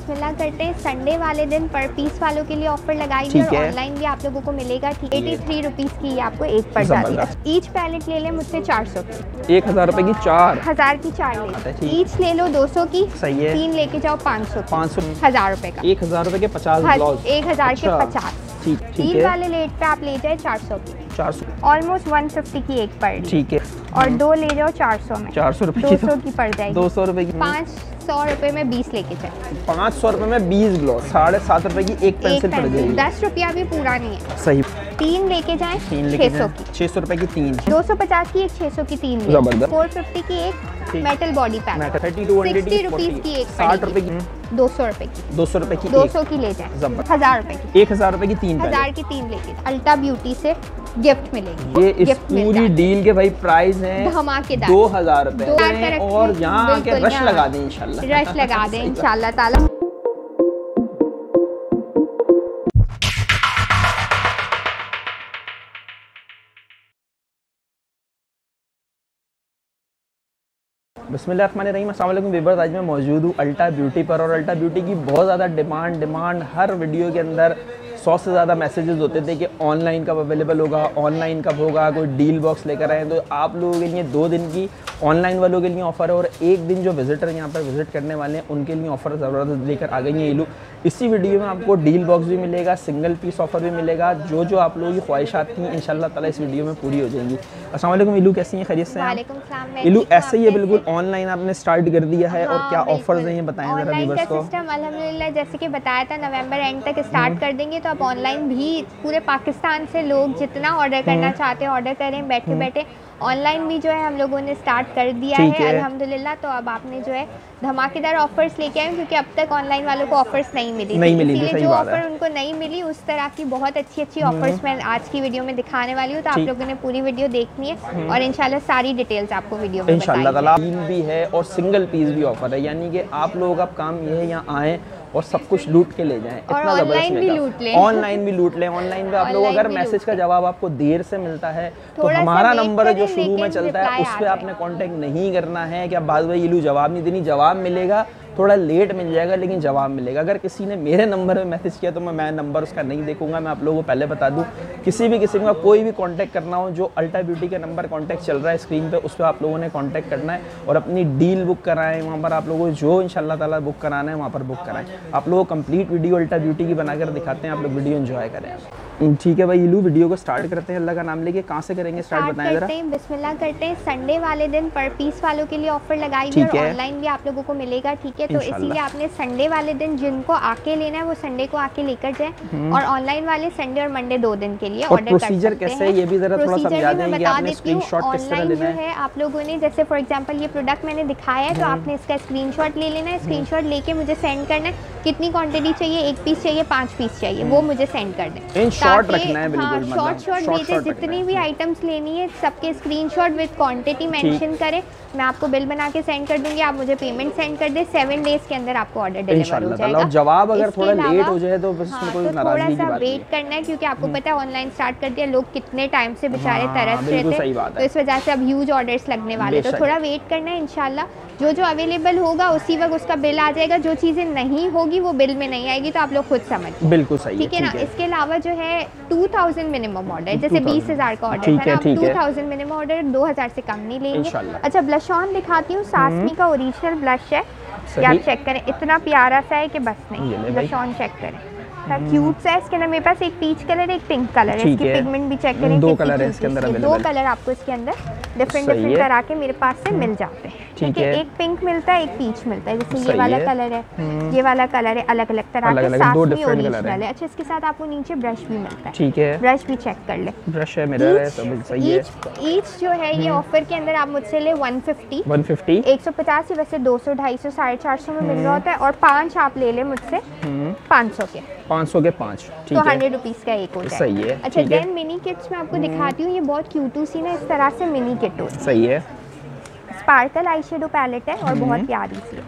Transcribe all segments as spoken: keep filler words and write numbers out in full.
बिस्मिल्लाह करते हैं। संडे वाले दिन पर पीस वालों के लिए ऑफर लगाई है और ऑनलाइन भी आप लोगों को मिलेगा। ठीक है, एटी थ्री रुपीज़ की आपको एक पड़ जाती है। ईच पैलेट ले लें मुझसे चार सौ की, एक हज़ार रुपए की चार, हज़ार की चार ले। ईच ले लो दो सौ की, सही है। तीन लेके जाओ पाँच सौ, पाँच सौ, हज़ार रुपए का, एक हज़ार रुपए के पचास ब्लाउज, एक हज़ार के पचास। ठीक ठीक तीन है। वाले लेट पे आप ले जाए चार सौ की, चार सौ, ऑलमोस्ट वन फिफ्टी की एक पड़, ठीक है। और दो ले जाओ चार सौ में, चार सौ रुपए दो सौ की पड़ जाएगी, दो सौ रुपए की। पाँच सौ रुपए में बीस लेके जाए, पाँच सौ रुपए में बीस ब्लाउज, साढ़े सात रुपए की एक पेंसिल पड़ जाएगी। दस रुपया भी पूरा नहीं है, सही। तीन लेके जाए छह सौ की, छह सौ रुपए की तीन, दो सौ पचास की एक, छह सौ की तीन, जबरदस्त। फोर फिफ्टी की एक metal body pack, thirty two sixty rupees की एक, साठ रुपए की, दो सौ रुपए की, दो सौ रुपए की, दो सौ की ले जाए, हजार रुपए की, एक हजार रुपए की तीन, हजार की तीन लेके। अल्टा ब्यूटी से गिफ्ट मिलेगी। ये इस पूरी डील के भाई प्राइस है धमाकेदार दो हजार रुपए, और यहाँ आके रश लगा दें इंशाल्लाह, रश लगा दें इंशाल्लाह ताला। बिस्मिल्लाहिर्रहमानिर्रहीम, अस्सलाम वालेकुम वीवर्स। आज मैं मौजूद हूँ अल्टा ब्यूटी पर, और अल्टा ब्यूटी की बहुत ज़्यादा डिमांड डिमांड हर वीडियो के अंदर सौ से ज़्यादा मैसेजेस होते थे कि ऑनलाइन कब अवेलेबल होगा, ऑनलाइन कब होगा, कोई डील बॉक्स लेकर आए। तो आप लोगों के लिए दो दिन की ऑनलाइन वालों के लिए ऑफ़र है, और एक दिन जो विजिटर यहाँ पर विजिट करने वाले हैं उनके लिए ऑफ़र ज़बरदस्त लेकर आ गई है इलू। इसी वीडियो में आपको डील बॉक्स भी मिलेगा, सिंगल पीस ऑफ़र भी मिलेगा। जो जो आप लोगों की ख्वाहिशात थी इंशाल्लाह ताला इस वीडियो में पूरी हो जाएंगी। अस्सलाम वालेकुम इलू, कैसी हैं, खैरियत से हैं? इलू ऐसे ही है बिल्कुल, ऑनलाइन आपने स्टार्ट कर दिया है, और क्या ऑफर्स हैं ये बताएं जरा व्यूअर्स को। सिस्टम अल्हम्दुलिल्लाह जैसे कि बताया था नवंबर एंड तक स्टार्ट कर देंगे, तो अब ऑनलाइन भी पूरे पाकिस्तान से लोग जितना ऑर्डर करना चाहते हैं ऑर्डर करें, बैठे बैठे ऑनलाइन भी जो है हम लोगों ने स्टार्ट कर दिया है अल्हम्दुलिल्लाह। तो अब आपने जो है धमाकेदार ऑफर्स लेके आए, क्योंकि अब तक ऑनलाइन वालों को ऑफर्स नहीं मिली नहीं मिली, इसलिए जो ऑफर उनको नहीं मिली उस तरह की बहुत अच्छी अच्छी ऑफर्स मैं आज की वीडियो में दिखाने वाली हूँ। तो आप लोगों ने पूरी वीडियो देखनी है और इंशाल्लाह सारी डिटेल्स आपको वीडियो में इंशाल्लाह ताला भी है, और सिंगल पीस भी ऑफर है। यानी कि आप लोगों का काम ये है यहाँ आए और सब कुछ लूट के ले जाएं, इतना ऑनलाइन भी लूट लें, ऑनलाइन भी लूट लें। ऑनलाइन पे आप लोग अगर मैसेज का जवाब आपको देर से मिलता है तो हमारा नंबर जो शुरू में चलता है उस पर आपने कांटेक्ट नहीं करना है कि बाद में ये जवाब नहीं देनी, जवाब मिलेगा थोड़ा लेट मिल जाएगा लेकिन जवाब मिलेगा। अगर किसी ने मेरे नंबर पे मैसेज किया तो मैं मैं नंबर उसका नहीं देखूंगा। मैं आप लोगों को पहले बता दूं, किसी भी किस्म का कोई भी कांटेक्ट करना हो, जो अल्टा ब्यूटी का नंबर कांटेक्ट चल रहा है स्क्रीन पे, उस पर आप लोगों ने कांटेक्ट करना है और अपनी डील बुक कराएं। वहाँ पर आप लोगों को जो इंशाल्लाह ताला बुक कराना है वहाँ पर बुक कराएं। आप लोगों को कंप्लीट वीडियो अल्टा ब्यूटी की बनाकर दिखाते हैं, आप लोग वीडियो एंजॉय करें। ठीक है भाई इलू, वीडियो को स्टार्ट करते हैं अल्लाह का नाम लेके। कहाँ से करेंगे स्टार्ट, बताएं जरा। बिस्मिल्लाह करते हैं। संडे वाले दिन पर पीस वालों के लिए ऑफर लगाई है और ऑनलाइन भी आप लोगों को मिलेगा। ठीक है, तो इसीलिए आपने संडे वाले दिन जिनको आके लेना है वो संडे को आके लेकर जाए, और ऑनलाइन वाले संडे और मंडे दो दिन के लिए ऑर्डर कर सकते हैं। ये भी जरा थोड़ा समझा दें कि आपने स्क्रीनशॉट किस तरह लेना है। आप लोगों ने जैसे फॉर एग्जांपल ये प्रोडक्ट मैंने दिखाया है, तो आपने इसका स्क्रीनशॉट ले लेना है। स्क्रीनशॉट लेके मुझे सेंड करना है, कितनी क्वांटिटी चाहिए, एक पीस चाहिए, पाँच पीस चाहिए, वो मुझे सेंड कर दें। शॉर्ट रखना है बिल्कुल, शॉर्ट शॉर्ट भेजे, जितनी भी आइटम्स लेनी है सबके स्क्रीनशॉट विद क्वांटिटी मेंशन करें। मैं आपको बिल बना के सेंड कर दूंगी, आप मुझे पेमेंट सेंड कर दे। सेवन डेज के अंदर आपको ऑर्डर डिलीवर हो जाएगा। जवाब अगर थोड़ा लेट हो जाए तो बस हाँ, कोई तो थोड़ा सा वेट करना है, क्योंकि आपको पता है ऑनलाइन स्टार्ट कर दिया, लोग कितने टाइम से बेचारे तरस रहे थे, तो इस वजह से अब ह्यूज ऑर्डर्स लगने वाले, तो थोड़ा वेट करना है। इंशाल्लाह जो जो अवेलेबल होगा उसी वक्त उसका बिल आ जाएगा। जो चीज़ें नहीं होगी वो बिल में नहीं आएगी, तो आप लोग खुद समझ। बिल्कुल सही, ठीक है ना। इसके अलावा जो है टू थाउजेंड मिनिमम ऑर्डर, जैसे बीस हजार का ऑर्डर है ना, टू थाउजेंड मिनिमम ऑर्डर, दो हजार से कम नहीं लेंगे। अच्छा, ब्लश ऑन दिखाती हूँ। सासमी का ओरिजिनल ब्लश है, ये आप चेक करें, इतना प्यारा सा है कि बस नहीं। ब्लश ऑन चेक करें, क्यूट सा है। इसके अंदर मेरे पास एक पीच कलर है, एक पिंक कलर है। इसकी पिगमेंट भी चेक करें, दो कलर है इसके अंदर अवेलेबल। दो कलर आपको इसके अंदर डिफरेंट डिफरेंट तरह के मेरे पास से मिल जाते हैं। ठीक है, एक पिंक मिलता है, एक पीच मिलता है। जैसे ये वाला कलर है, ये वाला कलर है, अलग अलग तरह के सासमी ओरिजिनल है। अच्छा, इसके साथ आपको नीचे ब्रश भी मिलता है। ठीक है, ब्रश भी चेक कर ले, ब्रश है, मिरर है, सब सही है। ईच जो है ये ऑफर के अंदर आप मुझसे ले वन फिफ्टी, वन फिफ्टी, एक सौ पचास, वैसे दो सौ, ढाई सौ, साढ़े चार सौ में मिल रहा होता है। और पाँच आप ले ले मुझसे पाँच सौ के, पाँच सौ के पाँच, तो हंड्रेड रुपीज का एक हो जाए। सही है। अच्छा, देन मिनी किट्स में आपको दिखाती हूँ, ये बहुत क्यूटू सी ना इस तरह से मिनी किट हो। सही है। स्पार्कल आई शेडो पैलेट है और बहुत प्यारी सी है।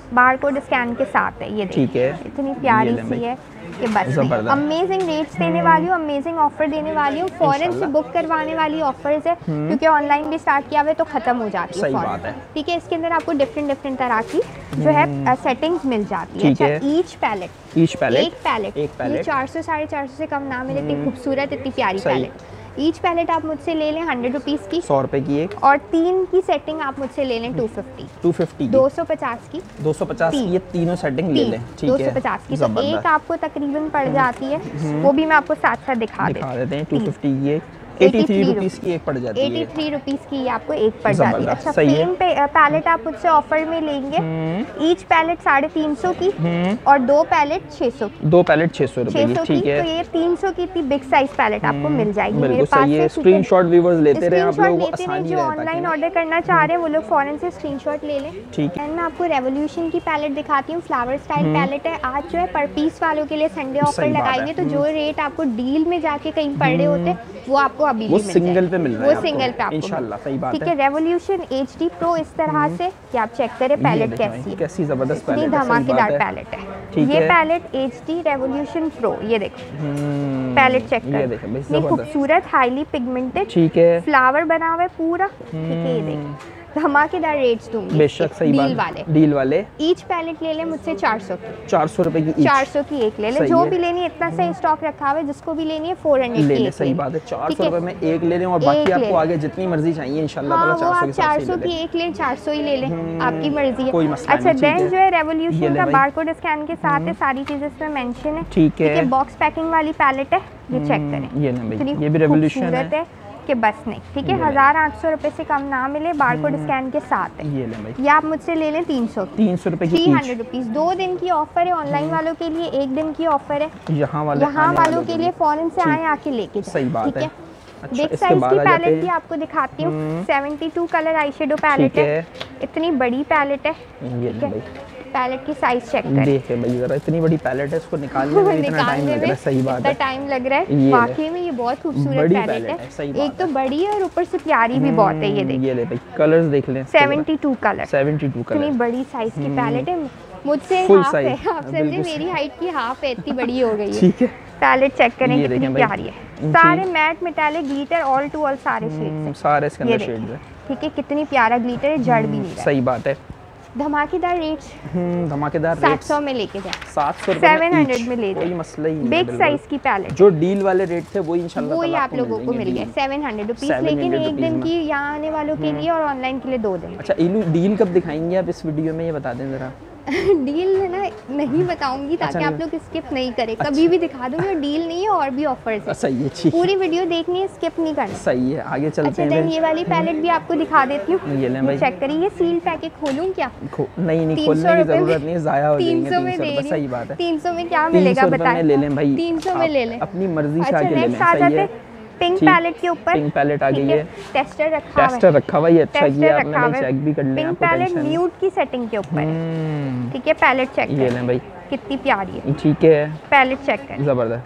बार कोड स्कैन के साथ है। ये ठीक है, इतनी प्यारी सी है कि बस अमेजिंग रेट्स देने वाली हूँ, अमेजिंग ऑफर देने वाली हूँ। फॉरेन से बुक करवाने वाली ऑफर्स है, क्योंकि ऑनलाइन भी स्टार्ट किया हुआ है तो खत्म हो जाती है फॉरेन। ठीक है, इसके अंदर आपको डिफरेंट डिफरेंट तरह की जो है सेटिंग्स मिल जाती है। अच्छा, ईच पैलेट ईच पैलेट एक पैलेट एक पैलेट चार सौ साढ़े चार सौ से कम ना मिले, इतनी खूबसूरत इतनी प्यारी पैलेट। ईच पैलेट आप मुझसे ले लें हंड्रेड रुपीज़ की, सौ रुपए की एक, और तीन की सेटिंग आप मुझसे ले लें टू फिफ्टी टू फिफ्टी दो सौ पचास की दो सौ पचास की ये तीनों सेटिंग ले लें। ठीक है, दो सौ पचास की, तो एक आपको तकरीबन पड़ जाती है, वो भी मैं आपको साथ साथ दिखा देते हैं। टू फिफ्टी की एक तिरासी रुपीस की एक पड़ जाती है, तिरासी रुपीस की आपको एक पड़ जाती है। अच्छा, सेम पे पैलेट आप मुझसे ऑफर में लेंगे, ईच पैलेट साढ़े तीन सौ की और दो पैलेट छह सौ की, दो पैलेट छह सौ रुपए की। ठीक है, तो ये तीन सौ की इतनी बिग साइज पैलेट आपको मिल जाएगी मेरे पास से। स्क्रीनशॉट व्यूअर्स लेते रहे आप लोगों को आसानी जो ऑनलाइन ऑर्डर करना चाह रहे हैं वो लोग फॉरेन से स्क्रीनशॉट ले लें। ठीक है, मैं आपको रेवोल्यूशन की पैलेट दिखाती हूँ, फ्लावर स्टाइल पैलेट है। आज जो है पर पीस वालों के लिए संडे ऑफर लगाएंगे, तो जो रेट आपको डील में जाके कहीं पड़ रहे होते वो आपको अभी भी सिंगल पे मिल रहा है, वो सिंगल पे आपको इंशाल्लाह। सही बात है। ठीक है, रेवोल्यूशन एच डी प्रो इस तरह से कि आप चेक करें पैलेट कैसी है, कैसी जबरदस्त पैलेट है, धमाकेदार पैलेट है। ये palette H D Revolution Pro, ये देखो पैलेट चेक करें, ये खूबसूरत हाईली पिगमेंटेड, ठीक है, फ्लावर बना हुआ है पूरा। ठीक है, ये देखो धमाकेदार रेट्स दूंगी बेशक। सही डील वाले डील वाले ईच पैलेट ले ले मुझसे चार सौ की, चार सौ रुपए की चार सौ की एक ले ले, जो भी लेनी है इतना सही स्टॉक रखा हुआ है, जिसको भी लेनी है फोर हंड्रेड ले ले। सही बात है, चार सौ रुपए में एक ले लें और बाकी आपको आगे जितनी मर्जी चाहिए इंशाल्लाह ताला चार सौ की चार सौ की एक ले, चार सौ ही ले लें, आपकी मर्जी है। अच्छा, देन जो है रेवोल्यूशन का बारकोड स्कैन के साथ है, सारी चीजें इसमें मेंशन है। ठीक है, बॉक्स पैकिंग वाली पैलेट है, ये चेक करें, ये ना भाई, ये भी रेवोल्यूशन है कि बस नहीं। ठीक है, हजार आठ सौ रुपए से कम ना मिले, बारकोड स्कैन के साथ है। ये ले भाई, ये आप मुझसे ले लें तीन सौ तीन सौ रुपए की, थ्री हंड्रेड रुपीज। दो दिन की ऑफर है ऑनलाइन वालों के लिए, एक दिन की ऑफर है यहाँ वाले यहाँ वालों के लिए। फॉरेन से आए आके लेके जाए। सही बात है। बिग साइज की पैलेट भी आपको दिखाती हूँ, seventy two colour eye shadow palette है, इतनी बड़ी पैलेट है। ठीक है, पैलेट की साइज चेक करें, देखिए भाई जरा, इतनी बड़ी पैलेट है, इसको निकालने में इतना टाइम लग रहा है। सही बात है, टाइम लग रहा है वाकई में, ये बहुत खूबसूरत पैलेट है। एक तो बड़ी है और ऊपर से प्यारी भी बहुत है। ये देखिए, ये ले भाई कलर्स देख लें, seventy two colour, seventy two colour, इतनी बड़ी साइज की पैलेट है, मुझसे हाफ है, आप समझे मेरी हाइट की हाफ है, इतनी बड़ी हो गई है। ठीक है, पैलेट चेक करें कितनी प्यारी है, सारे matte metallic glitter all to all सारे शेड्स हैं, सारे इसके अंदर शेड्स हैं। ठीक है, कितनी प्यारा ग्लिटर है, जड़ भी नहीं रहा। सही बात है, धमाकेदार रेट्स, धमाकेदार रेट्स, सात सौ में लेके जाए, सात सौ सेवन हंड्रेड में ले, कोई मसला ही नहीं। बिग साइज की पैलेट, जो डील वाले रेट थे वही इंशाल्लाह वही आप लोगों को मिल गए सेवन हंड्रेड रुपीज, लेकिन एक दिन की यहाँ आने वालों के लिए और ऑनलाइन के लिए दो दिन। अच्छा, इलू डील कब दिखाएंगे आप इस वीडियो में, ये बता दें जरा। डील है ना, नहीं बताऊंगी ताकि अच्छा, आप लोग स्किप नहीं करें। अच्छा, कभी भी दिखा दूंगी, और डील नहीं है और भी ऑफर्स है। सही है, ठीक, पूरी वीडियो देखनी है, स्किप नहीं करना। सही है, आगे चलते अच्छा, हैं। ये वाली पैलेट भी आपको दिखा देती हूँ, ये ले भाई, चेक करिए। सील पैकेट खोलूं क्या? खो, नहीं नहीं खोलने की जरूरत नहीं है, जाया हो जाएंगे। तीन सौ में दे, सही बात है। तीन सौ में क्या मिलेगा बताएं? ले लें भाई, तीन सौ में ले लें, अपनी मर्जी से आके ले लें। सही है, पिंक पैलेट के ऊपर पिंक पैलेट आ गई है, टेस्टर रखा हुआ है, टेस्टर रखा हुआ है, अच्छा किया आपने भाई, चेक भी कर लिया। पिंक पैलेट म्यूट की सेटिंग के ऊपर है। ठीक है, पैलेट चेक ये लें भाई, कितनी प्यारी है। ठीक है, पैलेट चेक करें,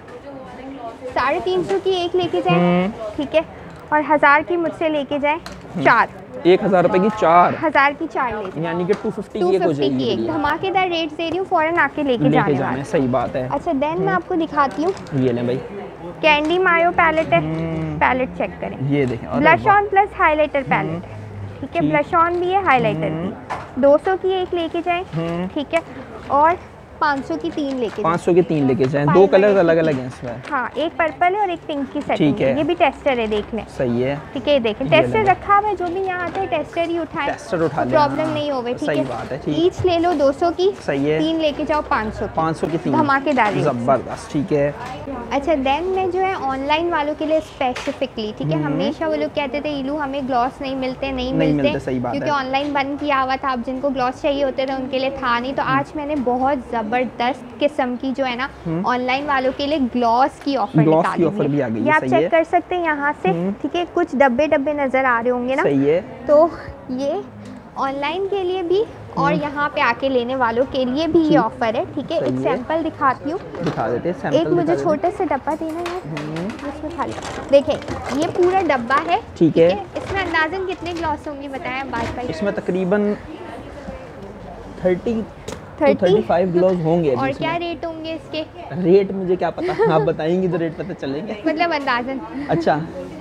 जबरदस्त। साढ़े तीन सौ की एक लेके जाए, ठीक है, और हजार की मुझसे लेके जाए चार, एक हजार रुपए की चार, हजार की चार ले, यानी कि टू फिफ्टी टू फिफ्टी की एक। धमाकेदार रेट दे रही हूँ, फौरन आके लेके जाने वाले। सही बात है। अच्छा, देन मैं आपको दिखाती हूँ, ये लें भाई, कैंडी मायो पैलेट है, पैलेट चेक करें, ये देखें, blush on plus highlighter palette है। ठीक है, ब्लश ऑन भी है, हाइलाइटर भी। दो सौ की एक लेके जाएं, ठीक है, और पाँच सौ की तीन लेके पाँच सौ की तीन लेके जाएं। दो कलर अलग अलग हैं इसमें। हाँ, एक पर्पल है और एक पिंक की सेटिंग है। ये भी टेस्टर है, देख लें। सही है, ठीक है, देखें टेस्टर रखा हुआ है, जो भी यहाँ आते हैं टेस्टर ही उठाए, टेस्टर उठा लें, प्रॉब्लम नहीं होवे। ठीक है, बात है। ईच ले लो दो सौ की, सही है, तीन लेके जाओ पाँच सौ पाँच सौ की तीन, धमाकेदार, जबरदस्त। ठीक है, अच्छा, देन में जो है ऑनलाइन वालों के लिए स्पेसिफिकली, ठीक है, हमेशा वो लोग कहते थे इलू हमें ग्लॉस नहीं मिलते, नहीं मिलते, क्योंकि ऑनलाइन बंद किया हुआ था। अब जिनको ग्लॉस चाहिए होते थे उनके लिए था नहीं, तो आज मैंने बहुत ज़बरदस्त किस्म की जो है ना ऑनलाइन वालों के लिए ग्लॉस की ऑफर निकाली है। ये आप चेक कर सकते हैं यहाँ से। ठीक है, कुछ डब्बे डब्बे नज़र आ रहे होंगे ना, सही है। तो ये ऑनलाइन के लिए भी और यहाँ पे आके लेने वालों के लिए भी ये ऑफर है। ठीक है, एक सैंपल दिखाती हूँ, दिखा देते हैं सैंपल। एक मुझे छोटे से डब्बा देना है, इसमें खाली देखें, ये पूरा डब्बा है। ठीक है, इसमें अंदाजन कितने ग्लॉस होंगे बताएं बात भाई? इसमें तकरीबन थर्टी पैंतीस ग्लव्स होंगे। और क्या रेट होंगे इसके? रेट मुझे क्या पता, आप बताएंगी तो रेट पता चलेंगे। मतलब अंदाजन। अच्छा,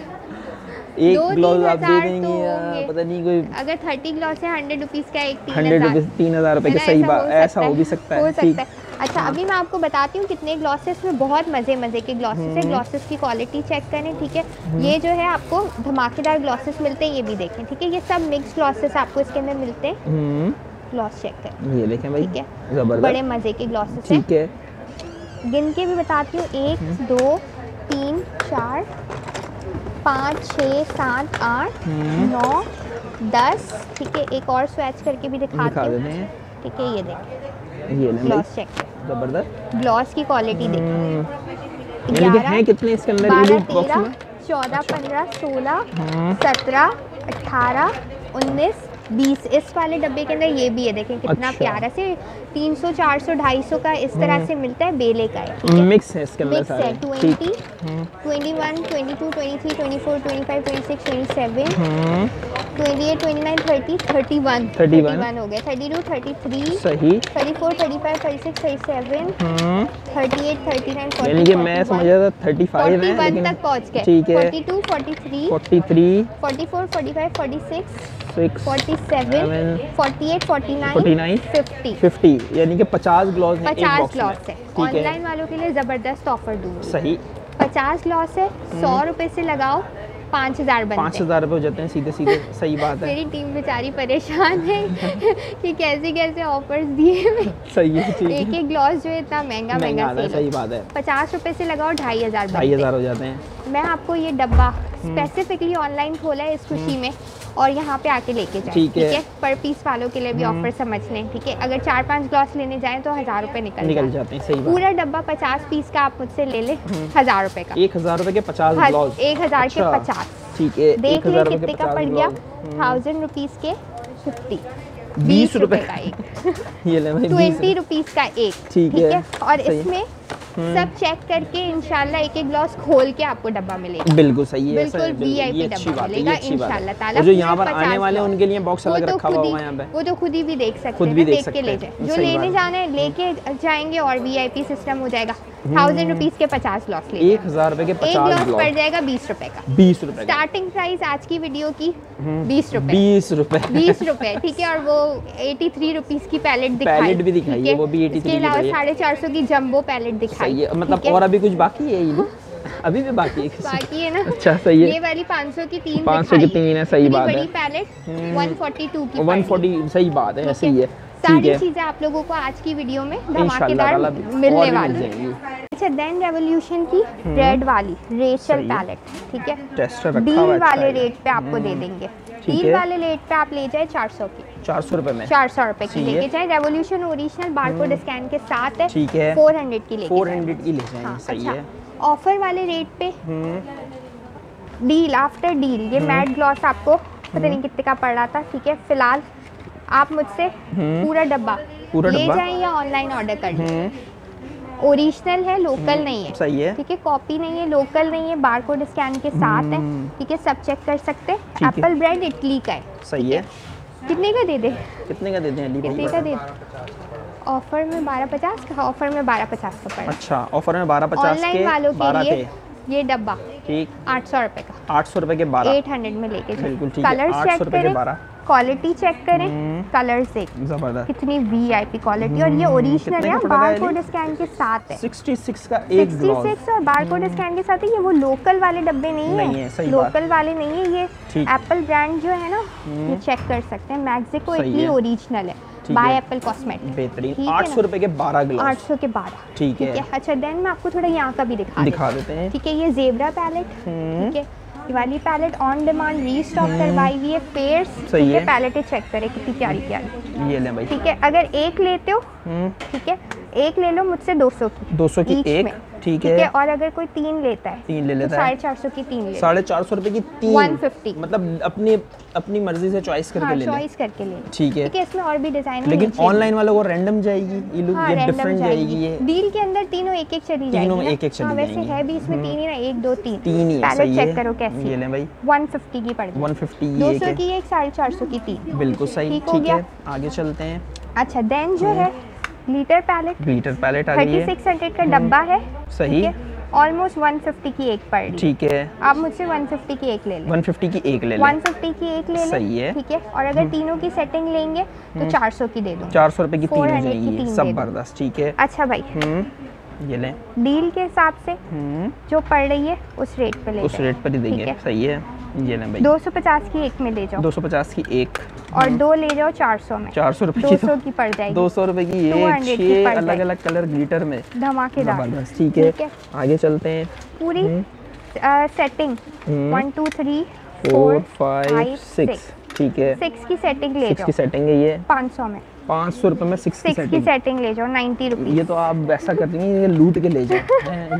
एक ग्लव्स आप दे देंगी या पता नहीं कोई। अगर तीस ग्लव्स है हंड्रेड रुपीज़ का एक, हंड्रेड रुपीज़ तीन हज़ार रुपये का। सही बात, ऐसा हो भी सकता है, सकता है। अच्छा, अभी मैं आपको बताती हूँ कितने ग्लॉसेस में, बहुत मज़े मज़े के ग्लॉसेस है। ग्लॉसेस की क्वालिटी चेक करें, ठीक है। ये जो है आपको धमाकेदार ग्लॉसेस मिलते हैं, ये भी देखें, ठीक है। ये सब मिक्स ग्लॉसेस आपको इसके अंदर मिलते हैं। ग्लॉस चेक करें, ये देखें भाई, ठीक है, बड़े मज़े के ग्लॉसेस हैं, ठीक है। गिन के भी बताती हूँ, एक दो तीन चार पाँच छः सात आठ नौ दस, ठीक है। एक और स्वैच करके भी दिखाती हूँ, ठीक है। ये देखें, ये ग्लॉस चेक, जबरदस्त ग्लॉस की क्वालिटी देखें। ग्यारह हैं कितने इसके अंदर? बारह, तेरह, चौदह, पंद्रह, सोलह, सत्रह, अठारह, उन्नीस, बीस। इस वाले डब्बे के अंदर ये भी है, देखें कितना अच्छा। प्यारा से तीन सौ, चार सौ, ढाई सौ का इस तरह से मिलता है, बेले का है, ठीक है। मिक्स है इसके अंदर, मिक्स है। Twenty, twenty one, twenty two, twenty three, twenty four, twenty five, twenty six, twenty seven, twenty eight, twenty nine, thirty, thirty one, thirty one हो गए, थर्टी टू, थर्टी थ्री, सही, thirty four, thirty five, thirty six, thirty seven, thirty eight, thirty nine, यानी कि मैं समझ रहा था thirty five है, लेकिन तक पहुंच गए, ठीक है। Forty two, forty three, forty three, forty four, forty five, forty six, six, forty seven, forty eight, forty nine, forty nine, fifty, fifty, यानी कि पचास ग्लव्स हैं एक पचास बॉक्स में, ग्लॉस है। ऑनलाइन वालों के लिए ज़बरदस्त ऑफर दूंगी। सही, पचास ग्लॉस है, सौ रुपए से लगाओ, पाँच हज़ार बनते हैं, पाँच हज़ार रुपये हो जाते हैं सीधे सीधे। सही बात है। मेरी टीम बेचारी परेशान है कि कैसे कैसे ऑफर्स दिए। सही है, ठीक है। एक एक ग्लॉस जो है इतना महंगा महंगा सेल, सही बात है। पचास रुपए से लगाओ ढाई हज़ार ढाई हज़ार हो जाते हैं। मैं आपको ये डब्बा स्पेसिफिकली ऑनलाइन खोला है इस खुशी में, और यहाँ पे आके लेके जाए, ठीक है। पर पीस वालों के लिए भी ऑफर समझ लें, ठीक है। अगर चार पांच ग्लास लेने जाएं तो हज़ार रुपए निकल निकल जाते हैं। सही बात। पूरा डब्बा पचास पीस का आप मुझसे ले ले, हज़ार रुपए का, एक हज़ार रुपए के पचास ग्लव्स, एक हज़ार के पचास, ठीक है। देख ले कितने का पड़ गया, थाउजेंड रुपीज़ के फिफ्टी, बीस रुपए का एक, ये ले भाई, ट्वेंटी रुपीज़ का एक, ठीक है। और इसमें सब चेक करके इंशाल्लाह एक एक ग्लास खोल के आपको डब्बा मिलेगा। बिल्कुल सही है, बिल्कुल वीआईपी डब्बा मिलेगा इंशाल्लाह ताला। जो यहाँ पर आने वाले हैं उनके लिए बॉक्स अलग रखा हुआ है यहाँ पे, वो तो खुद ही भी देख सकते खुद हैं, भी देख देख सकते के ले हैं। जाए, जो लेने जाना है लेके जाएंगे, और वीआईपी सिस्टम हो जाएगा। थाउजेंड रुपीज के पचास ग्लास ले, एक हजार रुपए के एक पचास ग्लास ग्लास पड़ जाएगा बीस रुपए का, बीस रुपए का। स्टार्टिंग प्राइस आज की वीडियो की बीस रुपए, बीस रुपए बीस रुपए, ठीक है। और वो एटी थ्री रुपीज की पैलेट दिखाई, पैलेट भी दिखाई है, वो भी एटी थ्री इसके अलावा साढ़े चार सौ की जंबो पैलेट दिखाई है, मतलब। और अभी कुछ बाकी है ये अभी भी बाकी है, बाकी है ना। अच्छा, सही है। ये वाली पाँच सौ की तीन, पाँच सौ की तीन है, सही बात है। बड़ी पैलेट वन फोर्टी टू की, वन फोर्टी, सही बात है, ऐसे ही है। सारी चीजें आप लोगों को आज की वीडियो में धमाकेदार मिलने वाली है। अच्छा, देन रेवोल्यूशन की रेड वाली रेचल पैलेट, ठीक है, टेस्टर रखा डील हुआ है, वाले रेट पे आपको दे देंगे। डील वाले रेट पे आप ले जाए चार सौ की, चार सौ रुपए में, चार सौ रुपए की लेके जाए। रेवोल्यूशन ओरिजिनल बारकोड स्कैन के साथ है, ठीक है, फोर हंड्रेड की लेके फोर हंड्रेड की ले जाए, सही है। ऑफर वाले रेट पे डील आफ्टर डील ये मैट ग्लॉस आपको पता नहीं कितने का पड़ रहा था, ठीक है। फिलहाल आप मुझसे पूरा डब्बा पूरा ले डब्बा जाएं या ऑनलाइन ऑर्डर कर दें। ओरिजिनल है, लोकल नहीं है, सही है, ठीक है। कॉपी नहीं है, लोकल नहीं है, बारकोड स्कैन के साथ है, ठीक है। सब चेक कर सकते हैं। एप्पल ब्रांड इटली का है, सही है। कितने का दे दे, कितने का देते हैं? कितने का दे ऑफर में बारह पचास का, ऑफर में बारह पचास का पड़ा। अच्छा, ऑफर में बारह पचास के ऑनलाइन वालों के लिए ये डब्बा ठीक आठ सौ रुपए का, आठ सौ रुपए के बारह, एट हंड्रेड में लेके जाओ। बिल्कुल ठीक है, कलर आठ सौ चेक रुपए के करें, बारह, क्वालिटी चेक करें, कलर से जबरदस्त, कितनी वीआईपी क्वालिटी, और ये ओरिजिनल है, बारकोड स्कैन के साथ है। छियासठ का एक ग्लॉस, छियासठ और बारकोड स्कैन के साथ है। ये वो लोकल वाले डब्बे नहीं, नहीं है, है, सही लोकल वाले नहीं है। ये एप्पल ब्रांड जो है ना, ये चेक कर सकते हैं, मैक्सिको इटली ओरिजिनल है, बाय एप्पल कॉस्मेटिक, बेहतरीन। आठ सौ रुपए के बारह ग्लास, आठ सौ के बारह, ठीक है। अच्छा, देन मैं आपको थोड़ा यहाँ का भी दिखा दिखा देते हैं, ठीक है। ये जेब्रा पैलेट, ठीक है, ये वाली पैलेट ऑन डिमांड रीस्टॉक करवाई हुई है, पेयर्स, सही है। पैलेटें चेक करें कितनी प्यारी प्यारी, ये ले भाई, ठीक है। अगर एक लेते हो, ठीक है, एक ले लो मुझसे दो सौ की, दो सौ की एक, ठीक है। और अगर कोई तीन लेता है, तीन ले लेता है, है, साढ़े चार सौ की तीन ले, साढ़े चार सौ रुपए की तीन, वन फिफ्टी, मतलब अपनी अपनी मर्जी से चॉइस करके हाँ, ले चॉइस करके ले, ठीक है। ठीक है। इसमें और भी डिजाइन, लेकिन ऑनलाइन वालों को रैंडम जाएगी, ये लुक हाँ, ये डिफरेंट जाएगी, ये डील के अंदर तीनों एक एक चली जाएगी, तीनों एक एक चली हाँ, वैसे जाएंगी। है भी इसमें तीन ही ना, एक दो तीन तीन ही है, पैलेट सही चेक है। करो कैसी, ये ले भाई, वन फिफ्टी की पड़ वन फिफ्टी, दो सौ की एक, साढ़े चार सौ की तीन, बिल्कुल सही, ठीक है। आगे चलते हैं। अच्छा, देन जो है ग्लिटर पैलेट, ग्लिटर पैलेट आ गई है, छत्तीस सौ का डब्बा है। सही, ऑलमोस्ट एक सौ पचास की एक पड़ रही। ठीक है, आप मुझसे एक सौ पचास की एक ले लें। एक सौ पचास की एक ले लें, एक सौ पचास की एक ले लें, सही है, ठीक है। और अगर तीनों की सेटिंग लेंगे तो चार सौ की दे दूँ, चार सौ रुपए की तीन हो चार सौ की जाएगी, तीन जबरदस्त, ठीक है। अच्छा भाई, ये लें, डील के हिसाब से जो पड़ रही है उस रेट पे ले, उस रेट पर ही देंगे, सही है। ये लें भाई, दो सौ पचास की एक में ले जाओ, दो सौ पचास की एक, और दो ले जाओ चार सौ में, चार सौ रुपए दो की, सौ की पड़ जाएगी, दो सौ रुपए की एक, छह अलग अलग कलर ग्लिटर में, धमाकेदार, जबरदस्त, ठीक है। आगे चलते हैं, पूरी setting one two three four five six, ठीक है, सिक्स की सेटिंग ले जाओ, की सेटिंग है ये पाँच सौ में, पाँच सौ रुपए में सिक्स की सिक्स की सेटिंग, सेटिंग ले जाओ नाइन्टी रुपीज। ये तो आप वैसा करती हैं, ये लूट के ले जाओ,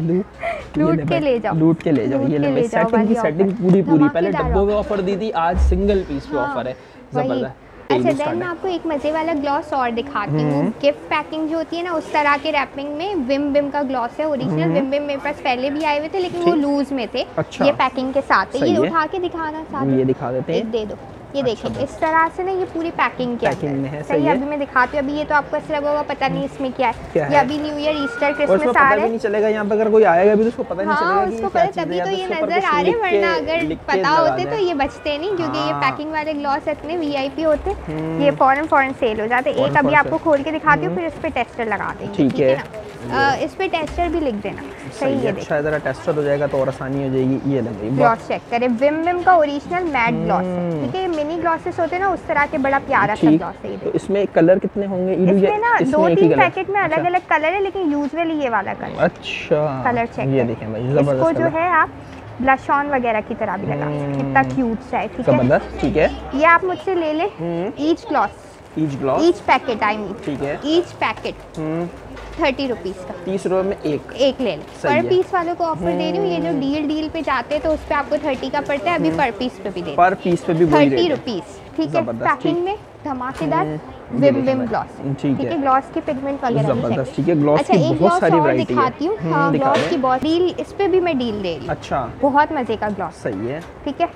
लूट के ले जाओ, लूट के ले जाओ। ये ले सेटिंग की सेटिंग पूरी पूरी, पहले डब्बों में ऑफर दी थी, आज सिंगल पीस पे ऑफर है, जबरदस्त। अच्छा देन मैं आपको एक मजे वाला ग्लॉस और दिखाती हूँ। गिफ्ट पैकिंग जो होती है ना, उस तरह के रैपिंग में विम विम का ग्लॉस है ओरिजिनल। विम विम मेरे पास पहले भी आए हुए थे, लेकिन वो लूज में थे। अच्छा। ये पैकिंग के साथ है, ये उठा के दिखाना साथ, ये दिखा देते हैं, एक दे दो। ये देखिए इस तरह से ना, ये पूरी पैकिंग के पैकिंग में है, सही है। अभी मैं दिखाती हूँ, अभी ये तो आपको ऐसा लगा होगा पता नहीं इसमें क्या है, ये अभी न्यू ईयर ईस्टर क्रिसमस आ रहा है, नहीं चलेगा यहाँ पे, अगर कोई आएगा भी तो उसको पता नहीं चलेगा। हाँ, उसको पता तभी तो ये नजर आ रहे, वरना अगर पता होते तो ये बचते नहीं, क्योंकि ये पैकिंग वाले ग्लॉस इतने वीआईपी होते, ये फौरन फौरन सेल हो जाते। एक अभी आपको खोल के दिखाती हूँ, फिर इस पे टेस्टर लगा देंगे, ठीक है ना। इस पे टेस्टर भी लिख देना, सही है। अच्छा जरा टेस्टर हो जाएगा तो और आसानी हो जाएगी। ये लेंगे ग्लॉस चेक करें, विम विम का ओरिजिनल मैट ग्लॉस है, ठीक है। मिनी ग्लासेस होते हैं ना, उस तरह के बड़ा प्यारा सा ग्लॉस है। तो इसमें कलर कितने होंगे? इसमें ना दो तीन पैकेट में अलग अलग कलर है, लेकिन यूजुअली ये वाला कलर। अच्छा, कलर चेक ये देखें भाई, इसको जो है आप ब्लश ऑन वगैरह की तरह भी लगा, कितना क्यूट सा है, ठीक है, जबरदस्त, ठीक है। ये आप मुझसे ले लें, each gloss, each gloss, each packet I mean, ठीक है, ईच पैकेट थर्टी रुपीज का, तीस रुपए में एक एक ले लें। पर पीस वालों को ऑफर दे रही हूँ, ये जो डील डील पे जाते हैं तो उस पे आपको थर्टी का पड़ता है, अभी पर पीस पे भी दे पर पीस पे भी थर्टी रुपीज, ठीक है। पैकिंग में धमाकेदार विम विम ग्लॉस, ठीक है। ग्लॉस की पिगमेंट वगैरह जबरदस्त, ठीक है। ग्लॉस अच्छा, की बहुत सारी वैरायटी है, दिखाती हूँ। हाँ, ग्लॉस की बहुत डील, इस पे भी मैं डील दे रही हूँ। अच्छा, बहुत मजे का ग्लॉस, सही है, ठीक है।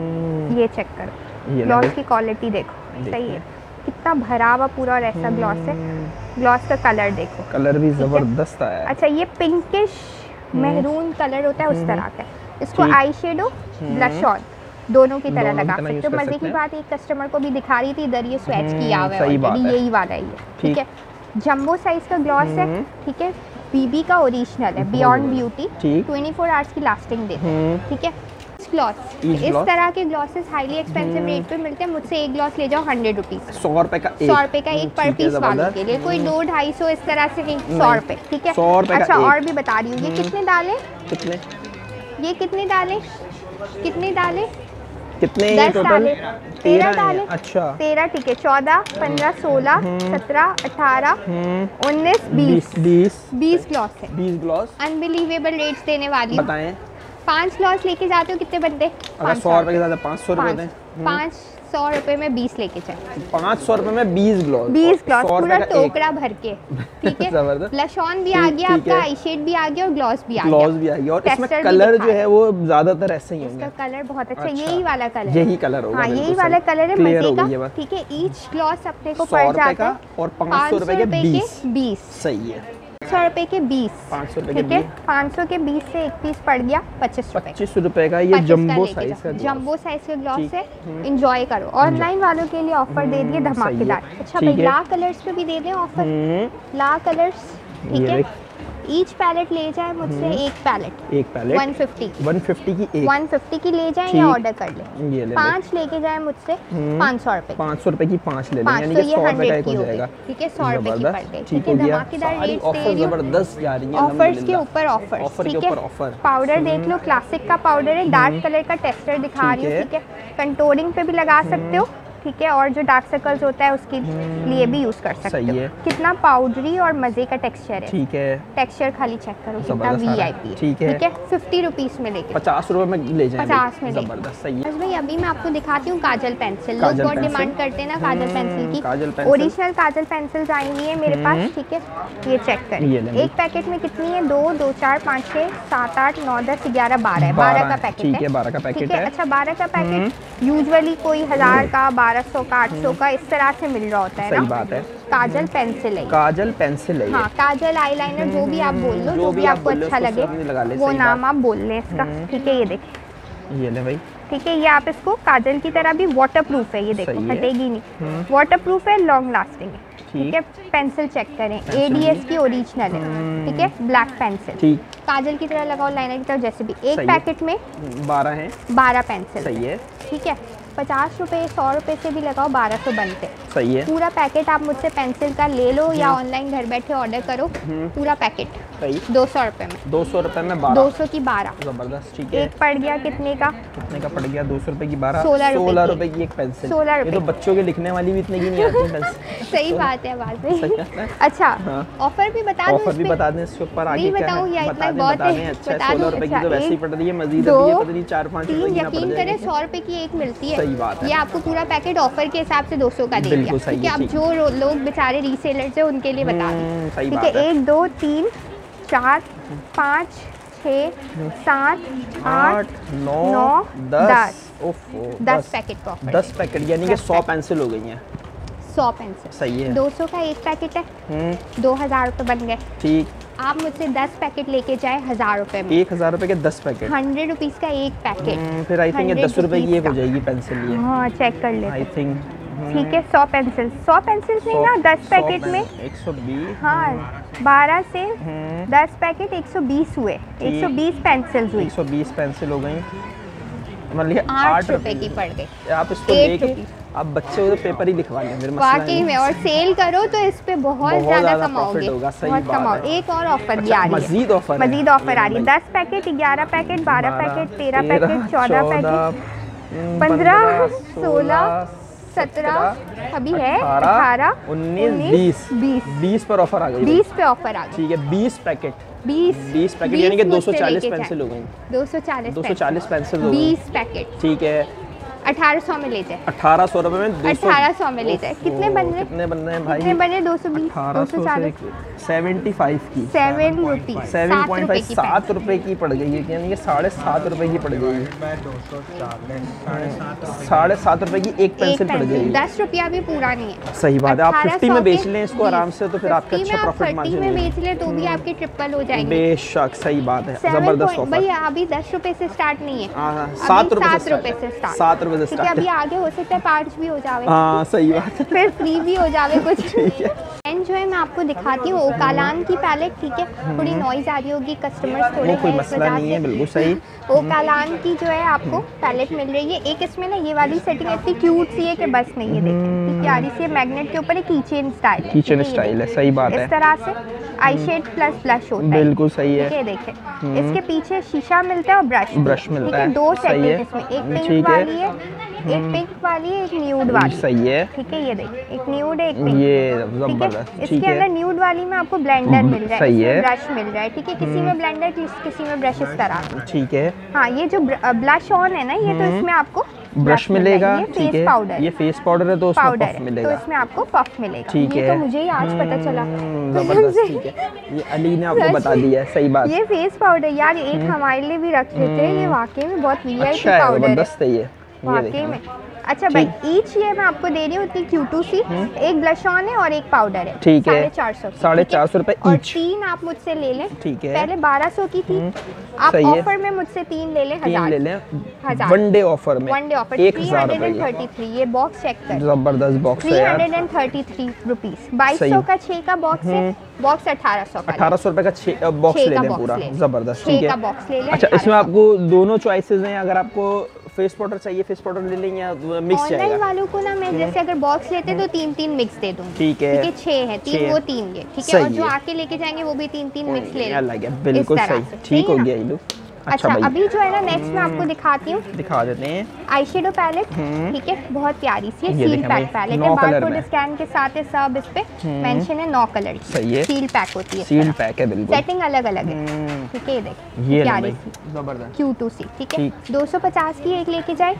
ये चेक करो, ग्लॉस की क्वालिटी देखो, सही है, कितना भरा हुआ पूरा और ऐसा ग्लॉस है। ग्लॉस का कलर देखो, कलर भी जबरदस्त आया है। अच्छा, ये पिंकिश मेहरून कलर होता है, उस तरह का। इसको आई शेडो ब्लश ऑन दोनों की तरह लगा सकते हो। मजे की बात, एक कस्टमर को भी दिखा रही थी, इधर ये स्वेच किया हुआ है ऑलरेडी, यही वाला ही है, ठीक है। जंबो साइज का ग्लॉस है, ठीक है। बीबी का ओरिजिनल है, बियॉन्ड ब्यूटी, चौबीस आवर्स की लास्टिंग देते हैं, ठीक है। ग्लॉस, इस तरह के ग्लॉसेस हाईली एक्सपेंसिव रेट पे मिलते हैं। मुझसे एक ग्लॉस ले जाओ हंड्रेड रुपीज, सौ रुपए का एक, सौ रुपए का एक पर पीस वालों के लिए, कोई दो ढाई सौ इस तरह से नहीं, सौ रुपए, ठीक है। अच्छा, और भी बता रही हूँ, ये कितने डाले, कितने, ये कितने डाले, कितने डाले, कितने दस डाले, तेरह डाले, अच्छा तेरह, ठीक है। चौदह, पंद्रह, सोलह, सत्रह, अठारह, उन्नीस, बीस, बीस बीस ग्लॉस है, बीस ग्लॉस। अनबिलीवेबल रेट्स देने वाली हूँ। बताएं, पाँच ग्लॉस लेके जाते हो कितने बनते? अगर सौ रुपए के साथ पाँच सौ रुपए, पाँच सौ रुपए में बीस लेके चले, पाँच सौ रुपए में बीस ग्लॉस, बीस ग्लॉस पूरा टोकरा भर के, ठीक है। ब्लश ऑन भी आ गया आपका, आई शेड भी आ गया और ग्लॉस भी आ गया, ग्लॉस भी आ गया। और इसमें कलर जो है वो ज्यादातर ऐसे ही होंगे। इसका कलर बहुत अच्छा, यही वाला कलर, यही कलर होगा, हाँ यही वाला कलर है, मजे का, ठीक है। ईच ग्लॉस अपने को पड़ जाता है और पाँच सौ रुपए के बीस, बीस, सही है। सौ रुपए के बीस, पाँच सौ रुपए ठीक है। पाँच सौ के बीस से एक पीस पड़ गया पच्चीस रुपए, पच्चीस रुपए का। ये जंबो साइज का, जंबो साइज का ग्लॉस है, एंजॉय करो। ऑनलाइन वालों के लिए ऑफर दे दिए धमाकेदार। अच्छा भाई, ला कलर्स पे भी दे दें ऑफर, ला कलर्स, ठीक है। ईच पैलेट ले जाए मुझसे एक पैलेट, एक palette one fifty, one fifty की एक, वन फिफ्टी की ले जाए या ऑर्डर कर ले। ये ले पाँच लेके जाए मुझसे पाँच सौ रुपए, पाँच सौ रुपए की पाँच ले लें, यानी कि सौ रुपए का एक हो जाएगा, ठीक है। सौ रुपए की पड़ गई, ठीक है। धमाकेदार रेट्स दे रही हूं, जबरदस्त जा रही है, ऑफर्स के ऊपर ऑफर्स, ऑफर के ऊपर ऑफर। पाउडर देख लो, क्लासिक का पाउडर है, डार्क कलर का टेस्टर दिखा रही हूँ, ठीक है। कंटोरिंग पे भी लगा सकते हो, ठीक है। और जो डार्क सर्कल्स होता है उसके लिए भी यूज कर सकते हो। कितना पाउडरी और मजे का टेक्सचर है, ठीक है। टेक्सचर खाली चेक करो, कितना वीआईपी, ठीक है। फिफ्टी रुपीज में लेके, पचास रुपए में ले जाएं, पचास में जबरदस्त, सही है। भाई अभी मैं आपको दिखाती हूँ काजल पेंसिल। लोग बहुत डिमांड करते हैं ना काजल पेंसिल की, ओरिजिनल काजल पेंसिल्स आई हुई है मेरे पास, ठीक है। ये चेक करें, एक पैकेट में कितनी है, दो, दो चार पाँच छः सात आठ नौ दस ग्यारह बारह, बारह का पैकेट है, बारह का पैकेट है। अच्छा, बारह का पैकेट यूजुअली कोई हजार का, बारह सौ का, आठ सौ का, इस तरह से मिल रहा होता है, सही बात है। काजल पेंसिल है, काजल पेंसिल है, हाँ काजल आईलाइनर जो भी आप बोल लो, जो भी आपको अच्छा लगे वो नाम आप बोल लें इसका। ठीक है, ये देखिए, ये ले भाई, ठीक है, ये आप इसको काजल की तरह भी वाटर प्रूफ है, ये देखो हटेगी नहीं, वाटर प्रूफ है, लॉन्ग लास्टिंग है। ठीक है, पेंसिल चेक करें, एडीएस की ओरिजिनल है। ठीक है, ब्लैक पेंसिल, काजल की तरह लगाओ, लाइनर की तरह, जैसे भी। एक पैकेट में बारह है, बारह पेंसिल। सही है। ठीक है, पचास रुपये सौ रुपये से भी लगाओ, बारह सौ बनते। सही है। पूरा पैकेट आप मुझसे पेंसिल का ले लो या ऑनलाइन घर बैठे ऑर्डर करो, पूरा पैकेट दो सौ रुपये में, दो सौ रुपये में बारह, दो सौ की बारह, जबरदस्त। ठीक है, एक पड़ गया कितने का, कितने का पड़ गया, दो सौ रुपये की बारह, सोलह सोलह रुपये की एक पेंसिल। सोलह रुपये, तो बच्चों के लिखने वाली भी इतने की नहीं आती पेंसिल। सही बात है, बात है। अच्छा, ऑफर भी बता दो, ऑफर भी बता दें इसके ऊपर आगे क्या बताओ है, या बता इतना दें, बहुत बता दें। है, अच्छा, बता सोलह दो। रुपये की अच्छा, तो वैसे ही एक, पड़ रही है, मजीद दो, अभी ये पता नहीं चार पाँच रुपये की ना पड़ यकीन करें जाएगी। सौ रुपये की एक मिलती है। सही बात है, ये आपको पूरा पैकेट ऑफर के हिसाब से दो सौ का दे दिया। बिल्कुल सही ठीक है, है, अब ठीक। जो लोग बेचारे रीसेलर्स हैं उनके लिए बता हम्म, सही दें। ठीक बात है, है। एक दो तीन चार पाँच छः सात आठ नौ नौ दस, दस ओफो, दस पैकेट का ऑफर, दस पैकेट यानी कि सौ पेंसिल हो गई हैं। सौ पेंसिल, सही है। दो सौ का एक पैकेट है, हम्म, दो हज़ार रुपये बन गए। ठीक, आप मुझसे दस पैकेट लेके जाए हज़ार रुपये में, एक हज़ार रुपये के दस पैकेट, हंड्रेड रुपीज़ का एक पैकेट। हम्म, फिर आई थिंक ये दस रुपये की एक हो जाएगी पेंसिल ये। हाँ, चेक कर ले। आई थिंक ठीक है, सौ पेंसिल, सौ पेंसिल से ना दस पैकेट में एक सौ बीस, हाँ बारह से दस पैकेट एक सौ बीस हुए, एक सौ बीस पेंसिल्स हुई, एक सौ बीस पेंसिल हो गई, मतलब आठ रुपए की पड़ गई। आप इसको लेके आप बच्चे को पेपर ही लिखवा लें, फिर वाकई में, और सेल करो तो इस पे बहुत ज़्यादा कमाओगे, बहुत कमाओ। एक और ऑफर भी आ रही है, मजीद ऑफर मजीद ऑफर आ रही है, दस पैकेट, ग्यारह पैकेट, बारह पैकेट, तेरह पैकेट, चौदह पैकेट, पंद्रह, सोलह, सत्रह, अभी है अठारह, उन्नीस, बीस, बीस, बीस पर ऑफर आ गई, बीस पे ऑफर आ गई। ठीक है, बीस पैकेट, बीस बीस पैकेट यानी कि दो सौ चालीस पेंसिल हो गई, दो सौ चालीस, दो सौ चालीस पेंसिल हो गई, बीस पैकेट। ठीक है, अठारह सौ में ले जाए, अठारह सौ रुपए में अठारह सौ में ले जाए। कितने बन रहे, कितने बन रहे हैं भाई, कितने बन रहे, दो सौ बीस, दो सौ चालीस, सेवेंटी फाइव की, seven rupees, seven point five, सात रुपए की पड़ गई है, यानी कि साढ़े सात रुपए की पड़ गई है, साढ़े सात रुपए की एक पेंसिल पड़ गई, दस रुपया भी पूरा नहीं है। सही बात है, आप फिफ्टी में बेच लें इसको आराम से, तो फिर आपका अच्छा प्रॉफिट मार्जिन में बेच ले तो भी आपके ट्रिपल हो जाएंगे। बेशक, सही बात है, जबरदस्त ऑफर। भैया अभी दस रुपए से स्टार्ट नहीं है, सात रुपए सात रुपए से स्टार्ट, सात रुपए से स्टार्ट, अभी आगे हो सकता है पाँच भी हो जावे। हाँ सही बात है, फिर फ्री भी हो जावे कुछ। एंड जो है मैं आपको दिखाती हूँ ओकालान की पैलेट। ठीक है, थोड़ी नॉइज आ रही होगी, कस्टमर्स थोड़े कोई मसला नहीं है, बिल्कुल सही। ओकालान की जो है आपको पैलेट मिल रही है। एक इसमें ना ये वाली सेटिंग इतनी क्यूट सी है कि बस नहीं है, देखिए ठीक है, आ रही है मैग्नेट के ऊपर, कीचेन स्टाइल, कीचेन स्टाइल है, सही बात है। इस तरह से आई शेड प्लस ब्लश होता है, बिल्कुल सही है। ये देखें, इसके पीछे शीशा मिलता है और ब्रश ब्रश मिलता है, दो सेटिंग इसमें, एक पिंक वाली है, एक पिंक वाली है, एक न्यूड वाली, सही है। ठीक है, ये देखिए, एक न्यूड है, एक पिंक, ये जबरदस्त, ठीक है। इसके अंदर न्यूड वाली में आपको ब्लेंडर मिल रहा है, सही है, ब्रश मिल रहा है, ठीक है, किसी में ब्लेंडर, किसी में ब्रश, इस तरह, ठीक है। हाँ, ये जो ब्लश ऑन है ना, ये तो इसमें आपको ब्रश मिलेगा, ये ठीक है, पाउडर, ये फेस पाउडर है तो उसमें पफ मिलेगा, तो इसमें आपको पफ मिलेगा, ठीक है। तो मुझे ही आज पता चला, जबरदस्त, ठीक है, ये अली ने आपको बता दिया है, सही बात। ये फेस पाउडर यार एक हमारे लिए भी रख लेते हैं, ये वाकई में बहुत वीआईपी अच्छा पाउडर है, जबरदस्त है ये, वाकई में। अच्छा भाई, ईच ये मैं आपको दे रही हूँ इतनी क्यू टू सी, एक ब्लश ऑन है और एक पाउडर है, ठीक है, साढ़े चार सौ साढ़े चार सौ रुपए और ईच, तीन आप मुझसे ले लें, ठीक है, पहले बारह सौ की थी, आप ऑफर में मुझसे तीन ले लें, हजार ले लें, वन डे ऑफर में, वन डे ऑफर एक हजार रुपए, ये बॉक्स चेक कर, जबरदस्त बॉक्स है यार, three hundred and thirty three rupees, बाईस सौ का छह का बॉक्स है, बॉक्स अठारह सौ का, अठारह सौ रुपए का बॉक्स ले लें पूरा, जबरदस्त, ठीक है। बॉक्स ले लें। अच्छा, इसमें आपको दोनों चॉइसेस हैं, अगर आपको फेस पाउडर चाहिए फेस पाउडर ले लें या मिक्स चाहिए। ऑनलाइन वालों को ना मैं जैसे अगर बॉक्स लेते तो तीन तीन मिक्स दे दूंगी, ठीक है, ठीक है, छह है, तीन वो तीन ये, ठीक है, और जो आके लेके जाएंगे वो भी तीन तीन मिक्स ले लेंगे, बिल्कुल सही, ठीक हो गया ये लोग। अच्छा, अच्छा अभी जो है ना नेक्स्ट मैं आपको दिखाती हूँ, दिखा देते हैं, आई शेडो पैलेट, ठीक है, बहुत प्यारी सी है, सील पैक पैलेट है, बारकोड स्कैन के साथ है, सब इस पे मेंशन है, नौ कलर की, सही है, सील पैक होती है, सील पैक है, बिल्कुल सेटिंग अलग अलग है, ठीक है, ये देख ये प्यारी सी जबरदस्त क्यू टू सी, ठीक है, दो सौ पचास की एक लेके जाए,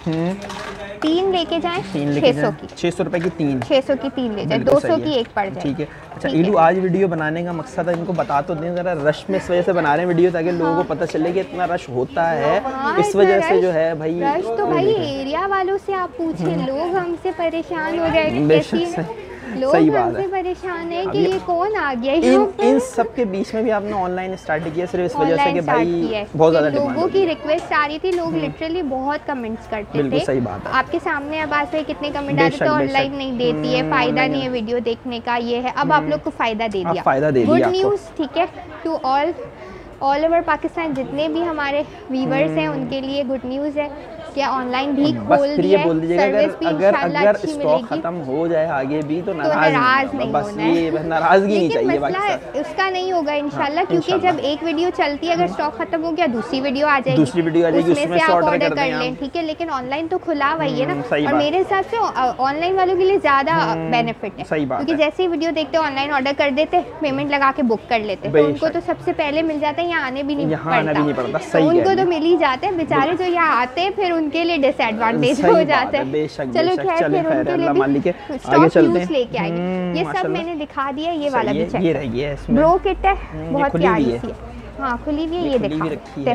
तीन लेके जाए, छह सौ की, छह सौ रुपए की तीन, छह सौ की तीन ले जाए, दो सौ की एक पड़ जाए, ठीक है। अच्छा इलू, आज वीडियो बनाने का मकसद है, इनको बता तो दें जरा, रश में इस वजह से बना रहे हैं वीडियो ताकि लोगों को पता चले कि इतना रश होता है, इस वजह से जो है भाई, रश तो भाई एरिया वालों से आप पूछे, लोग हमसे परेशान हो जाएंगे, लोग हमसे परेशान है कि ये कौन आ गया। इन इन सब के बीच में भी आपने ऑनलाइन स्टार्ट किया सिर्फ इस वजह से कि भाई बहुत ज़्यादा लोगों की रिक्वेस्ट आ रही थी, लोग लिटरली बहुत कमेंट्स करते थे। सही बात है। आपके सामने आवाज़ पे कितने कमेंट आते थे, ऑनलाइन नहीं देती है, फायदा नहीं है वीडियो देखने का, ये है। अब आप लोग को फायदा दे दिया, फायदा दे दिया। गुड न्यूज़, ठीक है, to all all over Pakistan जितने भी हमारे व्यूवर्स हैं उनके लिए गुड न्यूज़ है कि ऑनलाइन भी खोल दिया है, सर्विस भी इंशाल्लाह अच्छी मिलेगी। स्टॉक खत्म हो जाए आगे भी तो नाराज नहीं बस ये नाराजगी नहीं चाहिए। मसला उसका नहीं होगा इंशाल्लाह, क्योंकि जब एक वीडियो चलती है, अगर स्टॉक खत्म हो गया दूसरी वीडियो आ जाएगी, दूसरी वीडियो आ जाएगी, उसमें से आप ऑर्डर कर लें, ठीक है। लेकिन ऑनलाइन तो खुला हुआ ही है ना, और मेरे हिसाब से ऑनलाइन वालों के लिए ज्यादा बेनिफिट है, क्योंकि जैसे ही वीडियो देखते ऑनलाइन ऑर्डर कर देते, पेमेंट लगा के बुक कर लेते, तो उनको तो सबसे पहले मिल जाता है, यहाँ आने भी नहीं पड़ता, उनको तो मिल ही जाते हैं। बेचारे जो यहाँ आते हैं फिर उनके लिए डिसएडवांटेज हो जाता है। चलो खैर, फिर उनके लिए भी स्टॉक यूज लेके आएंगे। ये सब मैंने दिखा दिया, ये वाला भी चेक, ये रही है इसमें ब्रो किट है, बहुत प्यारी सी है। हाँ खुली हुई है, ये देखो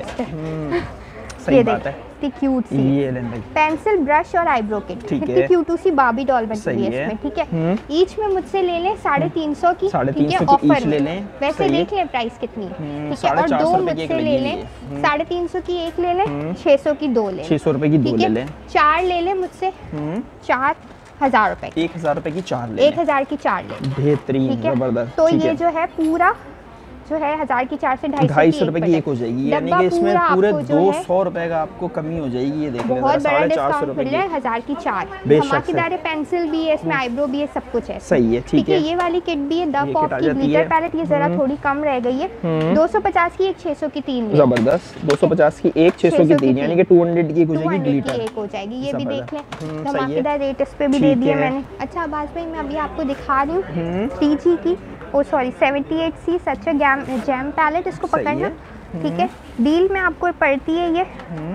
टेस्ट, ये देखो कितनी क्यूट सी, ये लें भाई, पेंसिल ब्रश और आईब्रो किट, कितनी क्यूट सी बार्बी डॉल बनी हुई है इसमें, ठीक है। ईच में मुझसे ले लें साढ़े तीन सौ की, ठीक है, ऑफर ले लें, वैसे देख लें प्राइस कितनी, ठीक है। और दो मुझसे ले लें, साढ़े तीन सौ की एक ले लें, छह सौ की दो ले, छह सौ रुपए की दो ले लें, चार ले लें मुझसे, चार हजार रुपए, एक हजार रुपए की चार ले, एक हजार की चार ले, बेहतरीन, जबरदस्त। तो ये जो है पूरा जो है हजार की चार से ढाई ढाई सौ रुपए की एक हो जाएगी, यानी कि इसमें पूरे दो सौ रुपए का आपको कमी हो जाएगी। ये देखिए बहुत बड़ा डिस्काउंट मिल रहा है, हजार की चार, धमाकेदार पेंसिल भी है इसमें, आईब्रो भी है, सब कुछ है, सही है, ठीक है। ये वाली किट भी है, द पॉप की ग्लिटर पैलेट, ये जरा थोड़ी कम रह गई है, दो सौ पचास की एक, छह सौ की तीन, जबरदस्त, दो सौ पचास की एक, छह सौ की तीन, यानी कि दो सौ की एक हो जाएगी, ग्लिटर एक हो जाएगी। ये भी देख लें, धमाकेदार रेट इस पे भी दे दिया मैंने। अच्छा आबाज भाई, मैं अभी आपको दिखा रही हूँ टी जी की, oh sorry seventy eight C such jam palette, इसको पकड़ना, ठीक है। डील में आपको पड़ती है ये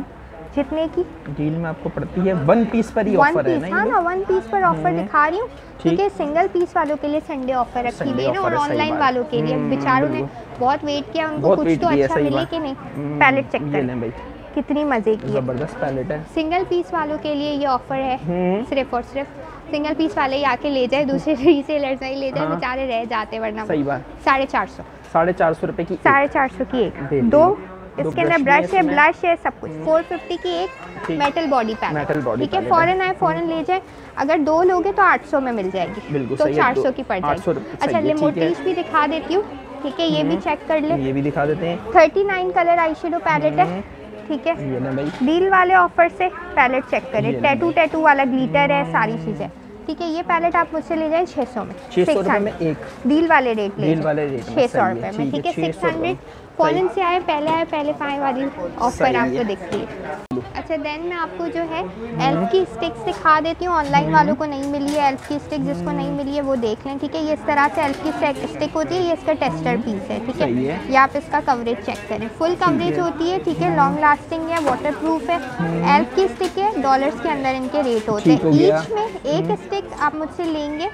जितने की डील में आपको पड़ती है, वन पीस पर ही ऑफर है ना, हाँ ना, वन पीस पर ऑफर दिखा रही हूँ, ठीक है। सिंगल पीस वालों के लिए संडे ऑफर रखी हुई है ना, और ऑनलाइन वालों के लिए बेचारों ने बहुत वेट किया, उनको कुछ तो अच्छा मिले कि नहीं। पैलेट चेक करें कितनी मजे की जबरदस्त पैलेट है, सिंगल पीस वालों के लिए ये ऑफर है, सिर्फ और सिर्फ सिंगल पीस वाले ही आके ले जाए, दूसरे रीसेलर्स नहीं ले जाए, बेचारे रह जाते वरना। सही बात, साढ़े चार सौ साढ़े चार सौ रुपए की, साढ़े चार सौ की एक, दो इसके अंदर ब्रश है, ब्लश है, सब कुछ। फोर फिफ्टी की एक मेटल बॉडी पैलेट, ठीक है। फॉरन आए फॉरन ले जाए, अगर दो लोगे तो आठ सौ में मिल जाएगी, तो चार सौ की पड़ जाएगी। अच्छा लिमोटिश भी दिखा देती हूँ, ठीक है, ये भी चेक कर ले, ये भी दिखा देते हैं। Thirty nine colour eye shadow palette है, ठीक है। डील वाले ऑफर से पैलेट चेक करें, टैटू टैटू वाला ग्लिटर है, सारी चीजें, ठीक है। ये पैलेट आप मुझसे ले जाएं छह सौ में, छह सौ रुपए में एक, डील वाले रेट ले, डील वाले रेट छह सौ रुपए में, ठीक है। सिक्स हंड्रेड फॉरन से आए, पहले आए पहले पाए वाली ऑफर आपको दिखती है। अच्छा देन मैं आपको जो है एल्फ की स्टिक्स दिखा देती हूँ, ऑनलाइन वालों को नहीं मिली है एल्फ की स्टिक, जिसको नहीं मिली है वो देख लें, ठीक है। ये इस तरह से एल्फ की स्टिक होती है, ये इसका टेस्टर पीस है, ठीक है। ये आप इसका कवरेज चेक करें, फुल कवरेज होती है, ठीक है, लॉन्ग लास्टिंग है, वाटर प्रूफ है। एल्फ की स्टिक है, डॉलर्स के अंदर इनके रेट होते हैं, ईच में एक स्टिक आप मुझसे लेंगे,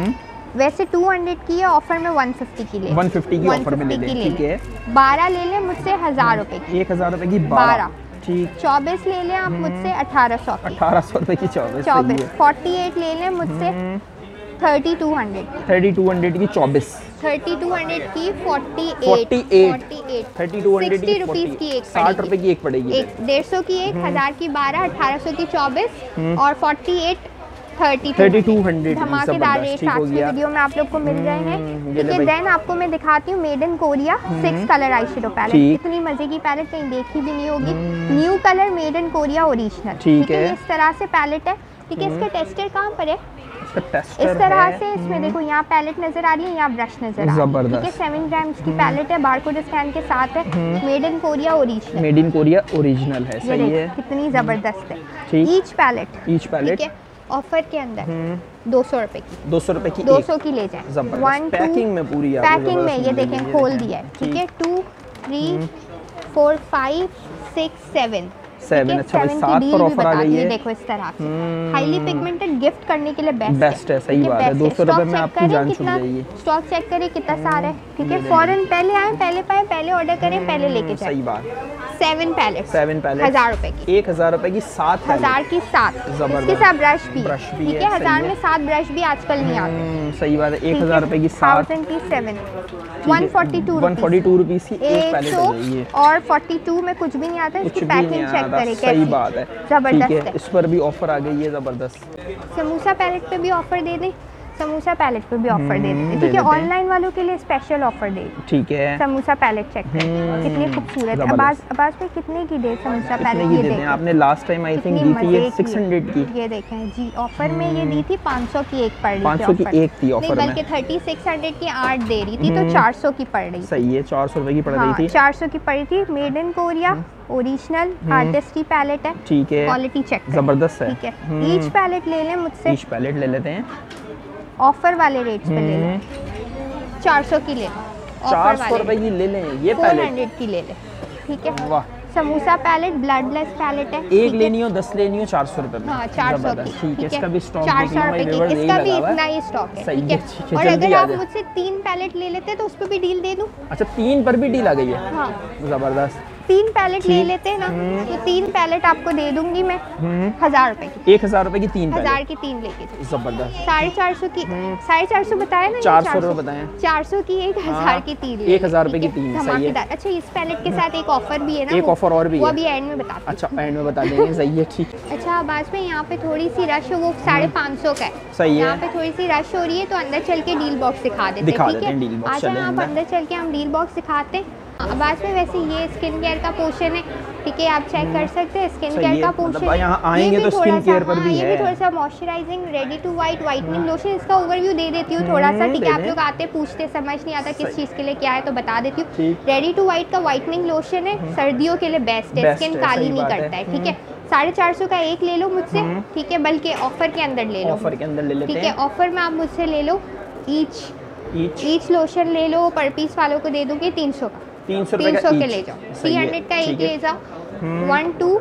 वैसे टू हंड्रेड की है, ऑफर में वन फिफ्टी की ले, वन फिफ्टी की ऑफर में ले लें, ठीक है। बारह ले लें मुझसे हजार रुपए की, एक हजार रुपए की बारह, ठीक। चौबीस ले लें आप मुझसे अठारह सौ की, अठारह सौ रुपए की चौबीस, चौबीस। फोर्टी एट ले लें मुझसे thirty two hundred, thirty two hundred की चौबीस, थर्टी टू हंड्रेड की forty eight, forty eight, thirty two hundred की रुपीज की एक, साठ रुपए की एक पड़ेगी, एक डेढ़ सौ की एक, हजार की बारह, अठारह सौ की चौबीस, और forty eight thirty two hundred धमाकेदार रेट आज की वीडियो में आप लोग को मिल रहे हैं, ठीक है। देन आपको मैं दिखाती हूँ made in Korea six colour eye shadow palette, इतनी मजे की पैलेट कहीं देखी भी नहीं होगी, new colour made in Korea original, ठीक है। इस तरह से पैलेट है, ठीक है। इसका टेस्टर कहाँ पर है, इस तरह से इसमें देखो, यहाँ पैलेट नजर आ रही है, यहाँ ब्रश नजर आ रही है, ठीक है। सेवन ग्राम्स की पैलेट है, बारकोड स्कैन के साथ है, made in Korea original, made in Korea original है, सही है, कितनी जबरदस्त है। Each palette, each palette offer के अंदर दो सौ रुपए की, दो सौ रुपए की, दो सौ की ले जाए, वन पैकिंग में पूरी, पैकिंग में ये देखें खोल दिया है, ठीक है। Two three four five six seven seven, अच्छा भाई सात पर ऑफर आ गई है, देखो इस तरह से हाईली पिगमेंटेड गिफ्ट करने के लिए बेस्ट बेस्ट है, सही बात है। दो सौ रुपए में आपकी जान छूट जाएगी। स्टॉक चेक करें कितना सारा है, ठीक है। फौरन पहले आए पहले पाए, पहले ऑर्डर करें, पहले लेके जाए, सही बात, सेवन पैलेट सेवन पैलेट हजार रुपए की, एक हजार रुपए की सात हजार की सात, इसके साथ ब्रश भी ब्रश भी ठीक है। हजार में सात ब्रश भी आजकल नहीं आते, सही बात है। एक हजार रुपए की सात, थाउजेंड की seven, one forty two one forty two rupees की एक पैलेट हो गई है। और फोर्टी टू में कुछ भी नहीं आता, इसकी पैकिंग चेक करें, सही बात है, जबरदस्त है। इस पर भी ऑफर आ गई है जबरदस्त। समोसा पैलेट पे भी ऑफर दे दें, समोसा पैलेट पे भी ऑफर दे देते, ठीक है। ऑनलाइन वालों के लिए स्पेशल ऑफर दे, ठीक है। समोसा पैलेट चेक करें, कितनी खूबसूरत है। अब्बास अब्बास पे कितने की दे समोसा पैलेट, ये देखें आपने लास्ट टाइम आई थिंक दी थी सिक्स हंड्रेड की, ये देखें जी ऑफर में ये दी थी पाँच सौ की एक पड़ रही थी, पाँच सौ की एक थी ऑफर में, बल्कि थर्टी सिक्स हंड्रेड की आठ दे रही थी, तो चार सौ की पड़ रही थी, सही है, चार सौ रुपए की पड़ रही थी, चार सौ की पड़ी थी। Made in Korea, original artistry palette है, ठीक है, क्वालिटी चेक जबरदस्त है, ठीक है। ईच पैलेट ले लें मुझसे, ईच पैलेट ले लेते हैं, ऑफर वाले रेट्स पे ले लें, चार सौ की ले लें, चार सौ रुपए की ले लें, ये पैलेट हंड्रेड की ले लें, ठीक है। वाह, समोसा पैलेट ब्लडलेस पैलेट है, एक लेनी हो दस लेनी हो चार सौ रुपए में, हाँ चार सौ की, ठीक है। इसका भी स्टॉक चार सौ रुपए की, इसका भी इतना ही स्टॉक है, ठीक है। और अगर आप मुझसे तीन पैलेट ले लेते तो उस पर भी डील दे दूं। अच्छा, तीन पर भी डील आ गई है, हाँ जबरदस्त। तीन पैलेट ले लेते हैं ना, तो तीन पैलेट आपको दे दूंगी मैं हजार रुपए की, एक हजार रुपए की तीन, हजार की तीन लेके, जबरदस्त। साढ़े चार सौ की, साढ़े चार सौ बताया ना, चार सौ रुपए बताए, चार सौ की एक, हजार की तीन, एक हजार रुपए की तीन, सही है। अच्छा, इस पैलेट के साथ एक ऑफर भी है ना, एक ऑफर और भी वो है, अभी एंड में बता, अच्छा एंड में बता देंगे, सही है, ठीक। अच्छा आवाज में यहाँ पे थोड़ी सी रश हो, वो साढ़े पाँच सौ का है, सही है। यहाँ पे थोड़ी सी रश हो रही है, तो अंदर चल के डील बॉक्स दिखा देते दिखा हैं, देते हैं डील बॉक्स, अच्छा आप अंदर चल के हम डील बॉक्स दिखाते हैं। आवाज में वैसे ये स्किन केयर का पोर्शन है, ठीक है, आप चेक कर सकते हैं स्किन केयर का पोर्शन, मतलब यहाँ आएंगे तो स्किन केयर पर भी है, ये भी थोड़ा सा moisturising ready to white whitening lotion, इसका ओवरव्यू दे देती हूँ थोड़ा सा, ठीक है। आप लोग आते पूछते समझ नहीं आता किस चीज़ के लिए क्या है, तो बता देती हूँ। रेडी टू वाइट का वाइटनिंग लोशन है, सर्दियों के लिए बेस्ट है, स्किन काली नहीं करता है, ठीक है। साढ़े चार सौ का एक ले लो मुझसे, ठीक है, बल्कि ऑफर के अंदर ले लो, ऑफर के अंदर ले लेते हैं, ठीक है। ऑफर में आप मुझसे ले लो, ईच ईच लोशन ले लो, पर पीस वालों को दे दूँगी तीन सौ का, तीन सौ तीन सौ के ले जाओ, थ्री हंड्रेड का एक ले जाओ, one two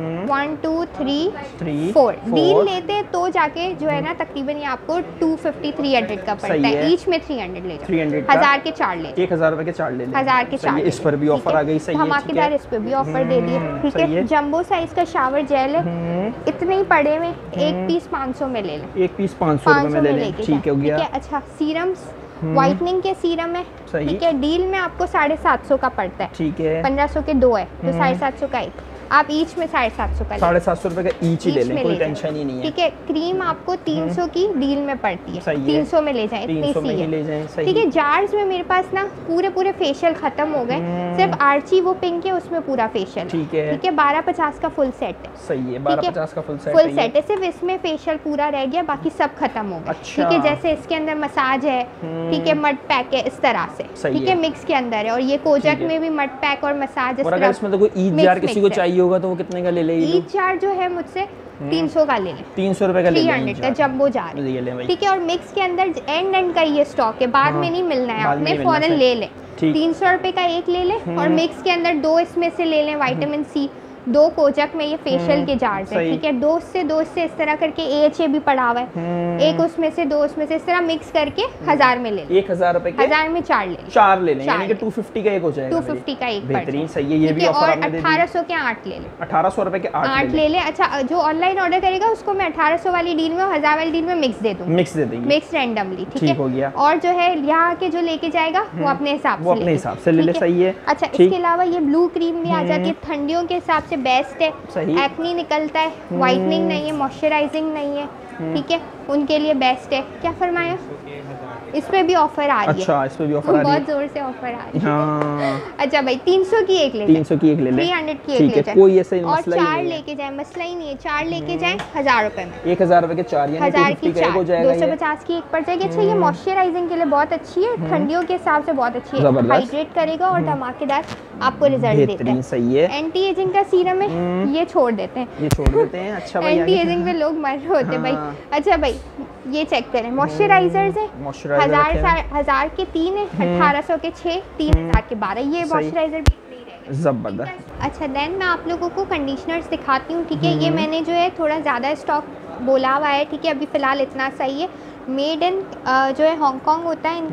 one two three three four deal लेते तो जाके जो है ना तकरीबन ये आपको टू फिफ्टी थ्री हंड्रेड का पड़ता है, ईच में थ्री हंड्रेड ले जाओ, हजार के चार ले, एक हजार रुपए के चार ले, हजार के चार, इस पर भी ऑफर आ गई, सही है, धमाकेदार, इस पर भी ऑफर दे दिए, ठीक है। जंबो साइज का शावर जेल है, इतने ही पड़े हुए, एक पीस पाँच सौ में ले लें, एक पीस पाँच सौ रुपए में ले लें, ठीक हो गया। अच्छा, सीरम्स व्हाइटनिंग के सीरम है, ठीक है, डील में आपको साढ़े सात सौ का पड़ता है, ठीक है, पंद्रह सौ के दो है, तो साढ़े सात सौ का एक, आप ईच में साढ़े सात सौ का साढ़े सात सौ रुपए का ईच ही ले लें, कोई टेंशन ही नहीं है, ठीक है। क्रीम आपको तीन सौ की डील में पड़ती है, तीन सौ में ले जाएं, इतनी सी है, ठीक है। जार्स में मेरे पास ना पूरे पूरे फेशियल खत्म हो गए, सिर्फ आर्ची वो पिंक है, उसमें पूरा फेशियल, ठीक है, ठीक है। बारह पचास का फुल सेट है, सही है, बारह पचास का फुल सेट फुल सेट है, सिर्फ इसमें फेशियल पूरा रह गया, बाकी सब खत्म हो गया, ठीक है। जैसे इसके अंदर मसाज है, ठीक है, मड पैक है, इस तरह से, ठीक है, मिक्स के अंदर है, और ये कोजक में भी मड पैक और मसाज, इसमें तो कोई ईच जार किसी को चाहिए होगा तो वो कितने का ले ले, ईच जार जो है मुझसे तीन सौ का ले लें, तीन सौ रुपए का ले लें, थ्री हंड्रेड का जंबो जार, ठीक है। और मिक्स के अंदर एंड एंड का ये स्टॉक है, बाद में नहीं मिलना है, आपने फौरन ले लें, तीन सौ रुपए का एक ले लें, और मिक्स के अंदर दो इसमें से ले लें, विटामिन सी, दो कोजक में ये फेशियल के जार्स है, ठीक है। दो से दो से इस तरह करके एच ए भी पड़ा हुआ है, एक उसमें से दो उसमें से, इस तरह मिक्स करके हजार में ले लें, एक हजार रुपए के हजार में चार ले लें, चार ले लें, यानी कि टू फिफ्टी का एक हो जाएगा, टू फिफ्टी का एक, बेहतरीन, सही है। ये भी ऑफर आपने दे दिया, अठारह सौ के आठ ले लें, अठारह सौ रुपए के आठ ले लें। अच्छा, जो ऑनलाइन ऑर्डर करेगा उसको मैं अठारह सौ वाली डील में और हजार वाली डील में मिक्स दे दूँ, मिक्स दे देंगे, मिक्स रैंडमली, ठीक है, हो गया। और जो है यहाँ के जो लेके जाएगा वो अपने हिसाब से अपने हिसाब से ले ले, सही है। अच्छा, इसके अलावा ये ब्लू क्रीम भी आ जाती है, ठंडियों के हिसाब से बेस्ट है, एक्नी निकलता है, वाइटनिंग नहीं है, मॉइस्चराइजिंग नहीं है, ठीक है, उनके लिए बेस्ट है। क्या फरमाया? इस पे भी ऑफर आ रही है। अच्छा, इस पे भी ऑफर आ रही है, बहुत जोर से ऑफर आ रही है। हाँ। अच्छा भाई, तीन सौ की एक ले, तीन सौ की एक ले ले, तीन सौ की एक ले जाए, कोई ऐसा और चार लेके जाए, मसला ही नहीं है, चार लेके जाए हजार रुपए में, एक हजार रुपए के चार, यानी हजार की चार, दो सौ पचास की एक पड़ जाएगी। अच्छा, ये मॉइस्चराइजिंग के लिए बहुत अच्छी है, ठंडियों के हिसाब से बहुत अच्छी है, हाइड्रेट करेगा और धमाकेदार आपको रिजल्ट देता है, सही है। एंटी एजिंग का सीरम है, ये छोड़ देते हैं, ये छोड़ देते हैं। अच्छा भाई, एंटी एजिंग पे लोग मर रहे होते हैं भाई। अच्छा भाई, ये चेक करें, मॉइस्चराइजर्स है, हजार हजार के तीन है, अठारह सौ के छः, तीन हजार के बारह, ये मॉइस्चराइजर भी फ्री रहेगा, जबरदस्त। अच्छा, देन मैं आप लोगों को कंडीशनर्स दिखाती हूँ, ठीक है। ये मैंने जो है थोड़ा ज़्यादा स्टॉक बोला हुआ है, ठीक है, अभी फ़िलहाल इतना सही है। मेड इन जो है हांगकॉन्ग होता है इनका,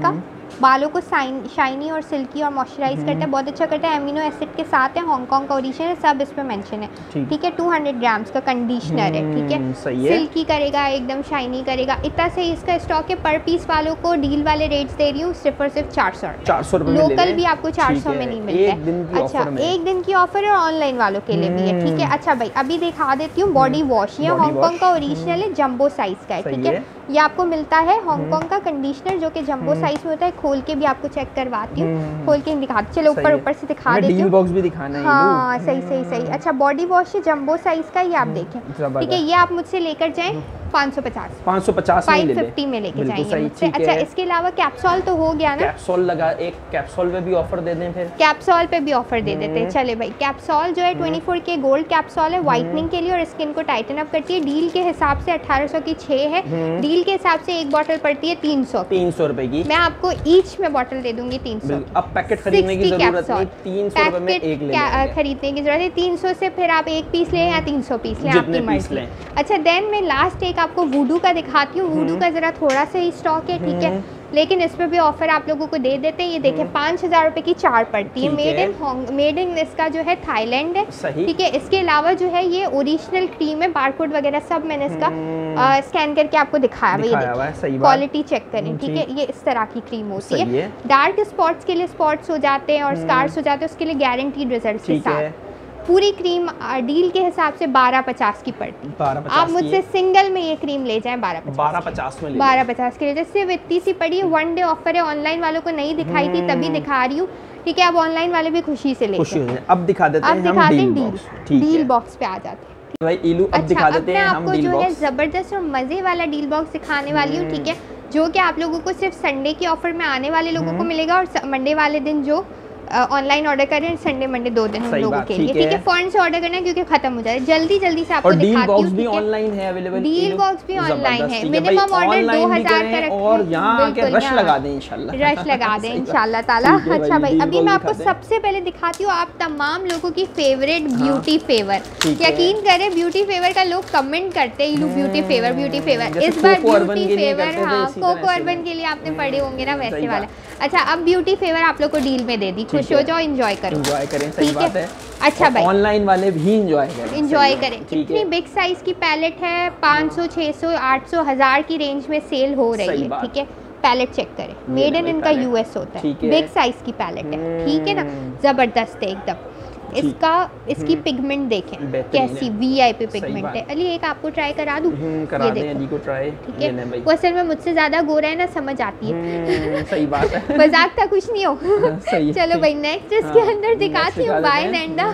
बालों को शाइनी और सिल्की और मॉइस्चराइज करता है, बहुत अच्छा करता है, एमिनो एसिड के साथ है, हांगकांग का ओरिजिन है, सब इस पे मेंशन है, ठीक है। टू हंड्रेड ग्राम्स का कंडीशनर है, ठीक है, सिल्की करेगा, एकदम शाइनी करेगा। इतना सही इसका स्टॉक है। पर पीस वालों को डील वाले रेट्स दे रही हूँ सिर्फ और सिर्फ चार सौ चार सौ लोकल भी आपको चार सौ में नहीं मिलता है। अच्छा, एक दिन की ऑफर है, ऑनलाइन वालों के लिए भी है, ठीक है। अच्छा भाई, अभी दिखा देती हूँ बॉडी वॉश, ये हांगकांग का ओरिजिनल है, जंबो साइज का है, ठीक है। ये आपको मिलता है हांगकांग का कंडीशनर जो कि जंबो साइज में होता है। खोल के भी आपको चेक करवाती हूँ, खोल के दिखाती, चलो ऊपर ऊपर से दिखा देती हूँ, बॉक्स भी दिखाना है। हाँ सही सही सही। अच्छा, बॉडी वॉश है जंबो साइज का, ये आप देखें, ठीक है। ये आप मुझसे लेकर जाएं पाँच सौ पचास पाँच सौ पचास फाइव फिफ्टी में लेके जाएंगे मुझसे। अच्छा, इसके अलावा कैप्सूल तो हो गया ना, कैप्सूल लगा, एक कैप्सूल पे भी ऑफर दे दें, फिर कैप्सूल पे भी ऑफर दे देते हैं। चले भाई, कैप्सूल जो है चौबीस के गोल्ड कैप्सूल है, व्हाइटनिंग के लिए और स्किन को टाइटन अप करती है। डील के हिसाब से अठारह सौ की छह है, डील के हिसाब से एक बोतल पड़ती है तीन सौ तीन सौ रुपए की। मैं आपको ईच में बोतल दे दूंगी तीन सौ। अब पैकेट खरीदने की जरूरत नहीं, तीन सौ रुपए में एक ले खरीदने की जरूरत है। तीन सौ से फिर आप एक पीस लें या तीन सौ पीस लें, आपकी मर्जी। अच्छा, देन मैं लास्ट एक आपको वुडू का दिखाती हूँ। वुडू का जरा थोड़ा सा ही स्टॉक है, ठीक है, लेकिन इस पे भी ऑफर आप लोगों को दे देते हैं। ये देखें, पाँच हजार रुपए की चार पड़ती है, मेड इन मेड इन इसका जो है थाईलैंड है, ठीक है। इसके अलावा जो है ये ओरिजिनल क्रीम है, बारकोड वगैरह सब मैंने इसका आ, स्कैन करके आपको दिखाया हुआ, ये देखिए, क्वालिटी चेक करें, ठीक है। ये इस तरह की क्रीम होती है। डार्क स्पॉट्स के लिए स्पॉट्स हो जाते हैं और स्कार्स हो जाते हैं, उसके लिए गारंटीड रिजल्ट के साथ। पूरी क्रीम डील के हिसाब से बारह पचास की पड़ती है। आप मुझसे सिंगल में ये क्रीम ले जाएं बारह पचास बारह पचास में बारह पचास के लिए, सिर्फ इतनी सी पड़ी है। वन डे ऑफर है, ऑनलाइन वालों को नहीं दिखाई थी तभी दिखा रही हूँ, ठीक है। अब ऑनलाइन वाले भी खुशी से लेते हैं। अब दिखा देते हैं, अब दिखाते हैं डील डील बॉक्स पे आ जाते हैं भाई इलू। अब दिखा देते हैं आपको जो है जबरदस्त और मजे वाला डील बॉक्स दिखाने वाली हूँ, ठीक है, जो कि आप लोगों को सिर्फ संडे के ऑफर में आने वाले लोगों को मिलेगा और मंडे वाले दिन जो ऑनलाइन ऑर्डर करें, संडे मंडे दो दिन हम लोगों के लिए, ठीक है। फॉन्ट से ऑर्डर करना है क्योंकि खत्म हो जाए, जल्दी जल्दी से आपको दिखाती हूं। डील बॉक्स भी ऑनलाइन है अवेलेबल, डील बॉक्स भी ऑनलाइन है। मिनिमम ऑर्डर दो हज़ार का रखें और यहां आके रश लगा दें इंशाल्लाह, रश लगा दें इंशाल्लाह ताला। अच्छा भाई, अभी मैं आपको सबसे पहले दिखाती हूँ आप तमाम लोगों की फेवरेट ब्यूटी फेवर। यकीन करें, ब्यूटी फेवर का लोग कमेंट करते हैं, you beauty favour beauty favour. इस बार ब्यूटी फेवर, हाँ, कोको अर्बन के लिए आपने पढ़े होंगे ना वैसे वाला। अच्छा, अब ब्यूटी फेवर आप लोग को डील में दे दी, खुश हो जाओ, एंजॉय करो, एंजॉय करें, सही बात है। अच्छा भाई, ऑनलाइन वाले भी एंजॉय करें, एंजॉय करें। इतनी बिग साइज की पैलेट है, पाँच सौ छह सौ आठ सौ हजार की रेंज में सेल हो रही है, ठीक है। पैलेट चेक करें, मेड इन इनका यूएस होता है, बिग साइज की पैलेट है, ठीक है ना, जबरदस्त है एकदम। इसका इसकी पिगमेंट देखें कैसी वीआईपी पिगमेंट है। अली एक आपको ट्राई करा दूं, करा दें अली को ट्राई, ठीक है। वो असल में मुझसे ज्यादा गोरा है ना, समझ आती है, सही बात है, मजाक था, कुछ नहीं हो। चलो भाई, नेक्स्ट इसके अंदर दिखाती हूँ बाय नैंडा,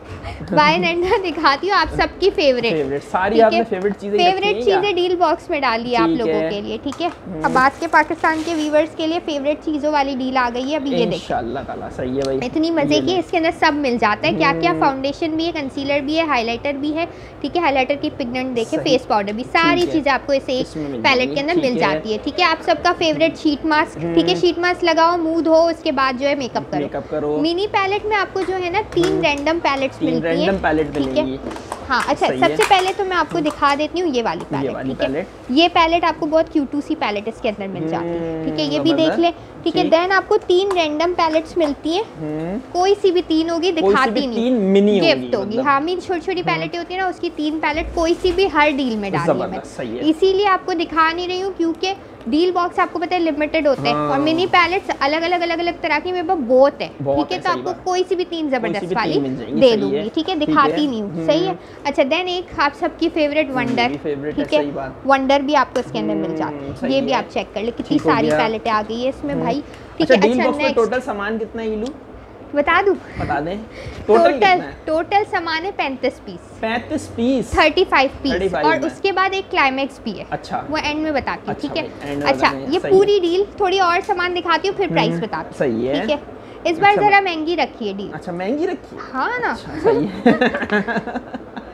बाय नैंडा दिखाती हूँ आप सबकी फेवरेट फेवरेट सारी आपने फेवरेट चीजें फेवरेट चीजें डील बॉक्स में डाली है आप लोगों के लिए, ठीक है। अब आज के पाकिस्तान के व्यूवर्स के लिए फेवरेट चीजों वाली डील आ गई है, अभी ये देखिए इंशाल्लाह ताला, सही है भाई, इतनी मजे की। इसके अंदर सब मिल जाता है, क्या क्या, फाउंडेशन भी है, कंसीलर भी है, हाइलाइटर भी है, ठीक है। हाइलाइटर की पिगमेंट देखे, फेस पाउडर भी, सारी चीजें आपको इसे एक पैलेट के अंदर मिल जाती है, ठीक है। आप सबका फेवरेट शीट मास्क, ठीक है, शीट मास्क लगाओ, मुंह धो, उसके बाद जो है मेकअप करो। मिनी पैलेट में आपको जो है ना तीन रैंडम पैलेट्स मिलती है, ठीक है। हाँ, अच्छा, सबसे पहले तो मैं आपको दिखा देती हूँ ये वाली पैलेट, ठीक है। ये पैलेट आपको बहुत क्यूटू सी पैलेट इसके अंदर मिल जाती है, ठीक है, ये भी देख ले, ठीक है। देन आपको तीन रैंडम पैलेट्स मिलती हैं, कोई सी भी तीन होगी, दिखाती नहीं, गिफ्ट होगी। हाँ, मेरी छोटी छोटी पैलेटें होती है ना, उसकी तीन पैलेट कोई सी भी हर डील में डाली है मैं, इसीलिए आपको दिखा नहीं रही हूँ क्योंकि डील बॉक्स आपको पता है लिमिटेड होते हैं, और मिनी पैलेट्स अलग अलग अलग अलग तरह की मेरे पास बहुत है, ठीक है। तो आपको कोई सी भी तीन जबरदस्त वाली दे दूंगी, ठीक है, दिखाती नहीं हूँ, सही है। अच्छा, देन एक आप सबकी फेवरेट वंडर, ठीक है, वंडर भी आपको इसके अंदर मिल जाती है, ये भी आप चेक कर ले, कितनी सारी पैलेटें आ गई है इसमें भाई, ठीक है। अच्छा, टोटल सामान कितना है इलू, बता दूं, बता दें। टोटल टोटल सामान है पैंतीस पीस, पैंतीस पीस, पैंतीस पीस, और उसके बाद एक क्लाइमेक्स भी है, अच्छा, वो एंड में बताती हूँ, ठीक है। अच्छा, ये पूरी डील, थोड़ी और सामान दिखाती हूँ फिर प्राइस बताती हूँ, सही है, ठीक है। इस बार जरा महंगी रखी है डील, अच्छा, महंगी रखी है, हाँ ना, सही है।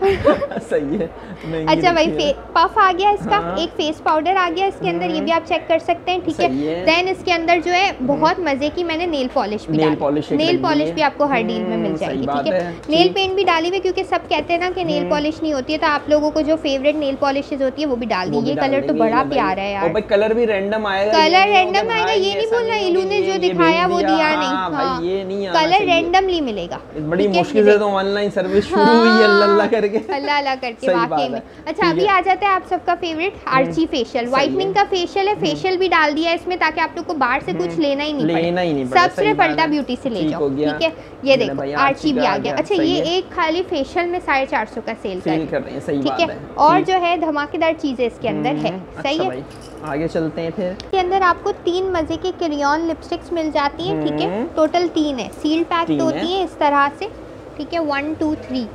सही है। अच्छा भाई, पफ आ गया इसका, हाँ। एक फेस पाउडर आ गया इसके अंदर, ये भी आप चेक कर सकते हैं, ठीक है। देन इसके अंदर जो है बहुत मजे की मैंने नेल पॉलिश भी नेल पॉलिश नेल पॉलिश भी आपको हर डील में मिल जाएगी, ठीक है। नेल पेंट भी डाली हुई, क्योंकि सब कहते हैं ना कि नेल पॉलिश नहीं होती है, तो आप लोगों को जो फेवरेट नेल पॉलिशेज होती है वो भी डाल दी। ये कलर तो बड़ा प्यारा है यार, कलर भी रैंडम आएगा, कलर रैंडम आएगा, ये नहीं बोलना इलू ने जो दिखाया वो दिया नहीं, ये नहीं, कलर रैंडमली मिलेगा। बड़ी मुश्किल से तो ऑनलाइन सर्विस शुरू हुई है, अल्लाह करके अल्लाह अल्लाह करके वाकई में। अच्छा अभी आ जाता है आप सबका फेवरेट आर्ची फेशियल, व्हाइटनिंग का फेशियल है, फेशियल भी डाल दिया है इसमें ताकि आप लोग को बाहर से कुछ लेना ही नहीं पड़े, सब सिर्फ अल्टा ब्यूटी से ले जाओ, ठीक है। ये देखो आर्ची भी आ गया। अच्छा ये एक खाली फेशियल में साढ़े चार सौ का सेल कर रहे हैं, ठीक है। और जो है धमाकेदार चीजें इसके अंदर है, सही है। आगे चलते हैं फिर। के अंदर आपको तीन मजे के क्रेयॉन लिपस्टिक्स मिल जाती हैं, ठीक है। टोटल तीन है, सील पैक्ड होती है इस तरह से, ठीक है। One two three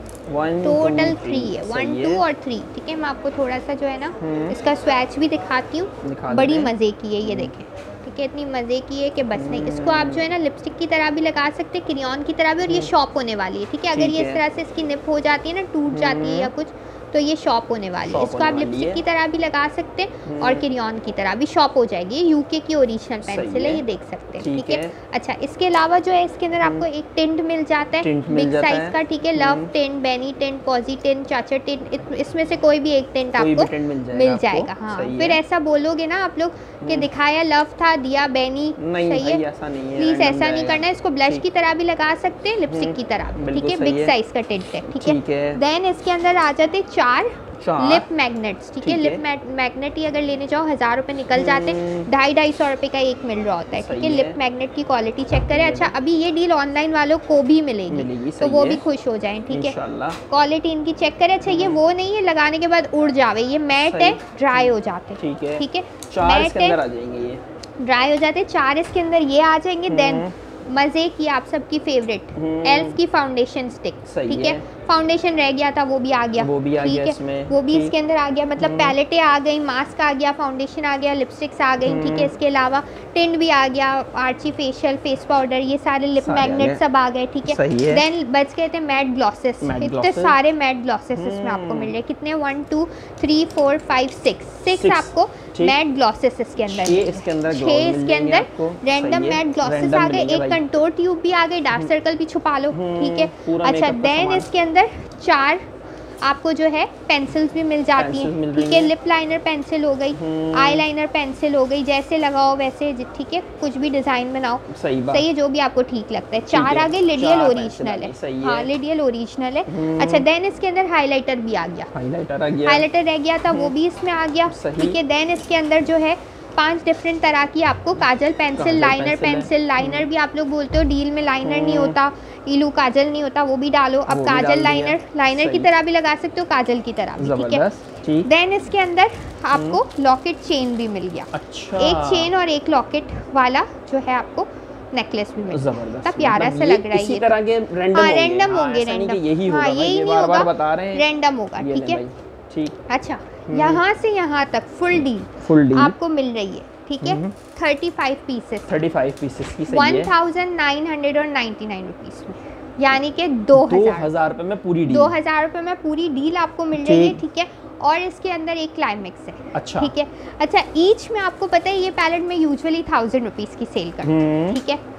total three है, वन टू और थ्री, ठीक है। मैं आपको थोड़ा सा जो है ना इसका स्वैच भी दिखाती हूँ, बड़ी मजे की है, ये देखें, ठीक है। इतनी मजे की है कि बस नहीं, इसको आप जो है ना लिपस्टिक की तरह भी लगा सकते हैं, क्रेयॉन की तरह भी, और ये शॉप होने वाली है, ठीक है। अगर ये इस तरह से इसकी निप हो जाती है ना, टूट जाती है या कुछ, तो ये शॉप होने वाली है। इसको आप लिपस्टिक की तरह भी लगा सकते हैं और क्रेयॉन की तरह भी शॉप हो जाएगी। ये यूके की ओरिजिनल पेंसिल है, ये देख सकते हैं, ठीक है। अच्छा इसके अलावा जो है इसके अंदर आपको एक टिंट मिल जाता है बिग साइज का, ठीक है। Lovetint, Benetint, posie tint, chachatint, इसमें से कोई भी एक टिंट आपको मिल जाएगा। हाँ फिर ऐसा बोलोगे ना आप लोग कि दिखाया लव था, दिया बेनी, सही है, प्लीज ऐसा नहीं करना है। इसको ब्लश की तरह भी लगा सकते हैं, लिपस्टिक की तरह, ठीक है। बिग साइज का टिंट है, ठीक है। देन इसके अंदर आ जाते चार लिप मैग्नेट्स, ठीक है। लिप मैग्नेट ही अगर लेने जाओ हजार रुपए निकल जाते हैं, ढाई ढाई सौ रुपए का एक मिल रहा होता है, ठीक है। लिप मैग्नेट की क्वालिटी चेक करें। अच्छा अभी ये डील ऑनलाइन वालों को भी मिलेगी, मिलेगी तो वो भी खुश हो जाएं, ठीक है। क्वालिटी इनकी चेक करें। अच्छा ये वो नहीं है लगाने के बाद उड़ जावे, ये मैट है, ड्राई हो जाते, ठीक है, ठीक है। मैट है, ड्राई हो जाते, चार इसके अंदर ये आ जाएंगे। देन मजे की आप सबकी फेवरेट एल्फ की फाउंडेशन स्टिक, ठीक है। फाउंडेशन रह गया था, वो भी आ गया, वो भी आ गया इसमें, वो भी इसके अंदर आ गया, मतलब पैलेटें आ गई, मास्क आ गया, फाउंडेशन आ गया, लिपस्टिक्स आ गई, ठीक है। इसके अलावा टिंट भी आ गया, आर्ची फेशियल, फेस पाउडर, ये सारे लिप मैग्नेट सब आ गए, ठीक है। देन बच गए थे मैट ग्लॉसेस, इतने सारे मैट ग्लॉसेस इसमें आपको मिल रहे, कितने, one two three four five six six आपको मैट ग्लॉसेस इसके अंदर, इसके अंदर छह इसके अंदर रैंडम मैट ग्लॉसेस आ गए, एक कंटूर ट्यूब भी आ गई, डार्क सर्कल भी छुपा लो, ठीक है। अच्छा देन इसके अंदर चार आपको जो है पेंसिल्स भी मिल जाती हैं, ठीक है। लिप लाइनर पेंसिल हो गई, आई लाइनर पेंसिल हो गई, जैसे लगाओ वैसे, ठीक है। कुछ भी डिजाइन बनाओ, सही सही है, जो भी आपको ठीक लगता है। चार आ गए, लिडियल ओरिजिनल है, हाँ लिडियल ओरिजिनल है। अच्छा देन इसके अंदर हाईलाइटर भी आ गया, हाईलाइटर आ गया, हाईलाइटर रह गया था वो भी इसमें आ गया, ठीक है। देन इसके अंदर जो है पांच डिफरेंट तरह की आपको kajal pencil, liner pencil, liner भी आप लोग बोलते हो डील में लाइनर नहीं होता, इलू काजल नहीं होता, वो भी डालो। अब काजल लाइनर लाइनर की तरह भी लगा सकते हो, काजल की तरह भी, ठीक है। देन इसके अंदर आपको लॉकेट चेन भी मिल गया, अच्छा। एक चेन और एक लॉकेट वाला जो है आपको नेकलेस भी मिल गया, प्यारा सा लग रहा है। इसी तरह के रैंडम होंगे, रैंडम यही होगा, यही नहीं होगा, रैंडम होगा, ठीक है, ठीक। अच्छा यहाँ से यहाँ तक फुल डील फुल डील आपको मिल रही है, ठीक है। Thirty five pieces thirty five pieces की वन थाउजेंड नाइन हंड्रेड और नाइन्टी नाइन रुपीज में, यानी कि दो हजार रुपए में पूरी डील, दो हजार रुपए में पूरी डील आपको मिल रही है, ठीक है। और इसके अंदर एक क्लाइमेक्स है, अच्छा ठीक है। अच्छा ईच में आपको पता है ये पैलेट में यूजुअली थाउजेंड रुपीज की सेल करते हैं, ठीक है।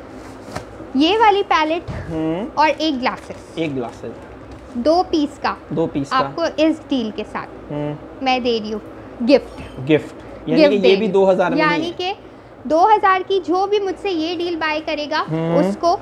ये वाली पैलेट और एक ग्लासेस, एक ग्लासेस दो पीस का, दो पीस आपको का। इस डील के साथ मैं दे रही हूँ गिफ्ट, गिफ्ट यानी कि ये भी दो हजार, यानी कि दो हजार की जो भी मुझसे ये डील बाय करेगा उसको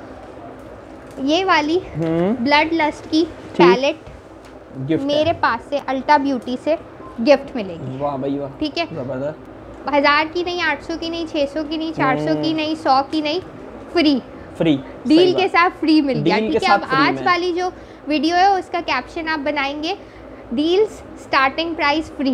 ये वाली ब्लड लस्ट की पैलेट मेरे पास से अल्टा ब्यूटी से गिफ्ट मिलेगी। वाह भाई वाह, ठीक है। जबरदस्त, हजार की नहीं, आठ सौ की नहीं, छह सौ की नहीं, चार सौ की नहीं, सौ की नहीं, फ्री फ्री डील के साथ फ्री मिल गया, ठीक है। अब आज वाली जो वीडियो है उसका कैप्शन आप बनाएंगे deals starting price free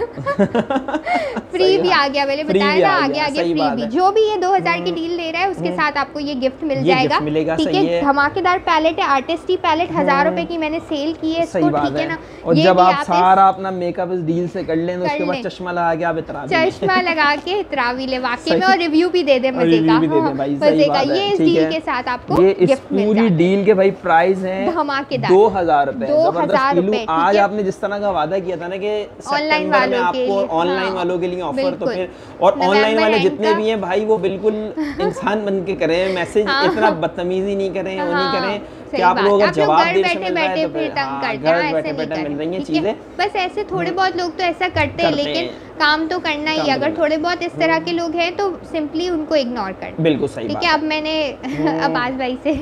free भी आ गया, मैंने बताया ना आगे आगे फ्री भी। जो भी ये दो हज़ार की डील ले रहा है उसके साथ आपको ये गिफ्ट मिल जाएगा, ठीक है। धमाकेदार पैलेट है, आर्टिस्टी पैलेट, हजार रुपए की मैंने सेल की है इसको, ठीक है ना। और जब आप सारा अपना मेकअप इस डील से कर लें उसके बाद चश्मा लगा के आप इतरा चश्मा लगा के इतरा भी ले वाकई में, और रिव्यू भी दे दे मजे का, मजे का। ये इस डील के साथ आपको गिफ्ट मिल जाएगा। पूरी डील के भाई प्राइस है धमाकेदार दो हजार रुपए, दो हजार रुपए। आज आपने जिस तरह का वादा किया था ना कि ऑनलाइन वालों आपको ऑनलाइन हाँ, वालों के लिए ऑफर, तो फिर और ऑनलाइन वाले जितने भी हैं भाई वो बिल्कुल इंसान बन के करें, मैसेज हाँ, इतना बदतमीजी नहीं करें, वो नहीं करें कि आप लोग अगर जवाब देर से मिल रहा है तो फिर हाँ, घर बैठे बैठे मिल रही हैं चीजें। बस ऐसे थोड़े बहुत लोग तो ऐसा करते हैं, लेकिन काम तो करना ही। अगर थोड़े बहुत इस तरह के लोग हैं तो सिंपली उनको इग्नोर कर, बिल्कुल सही, ठीक है। अब मैंने अब्बास भाई से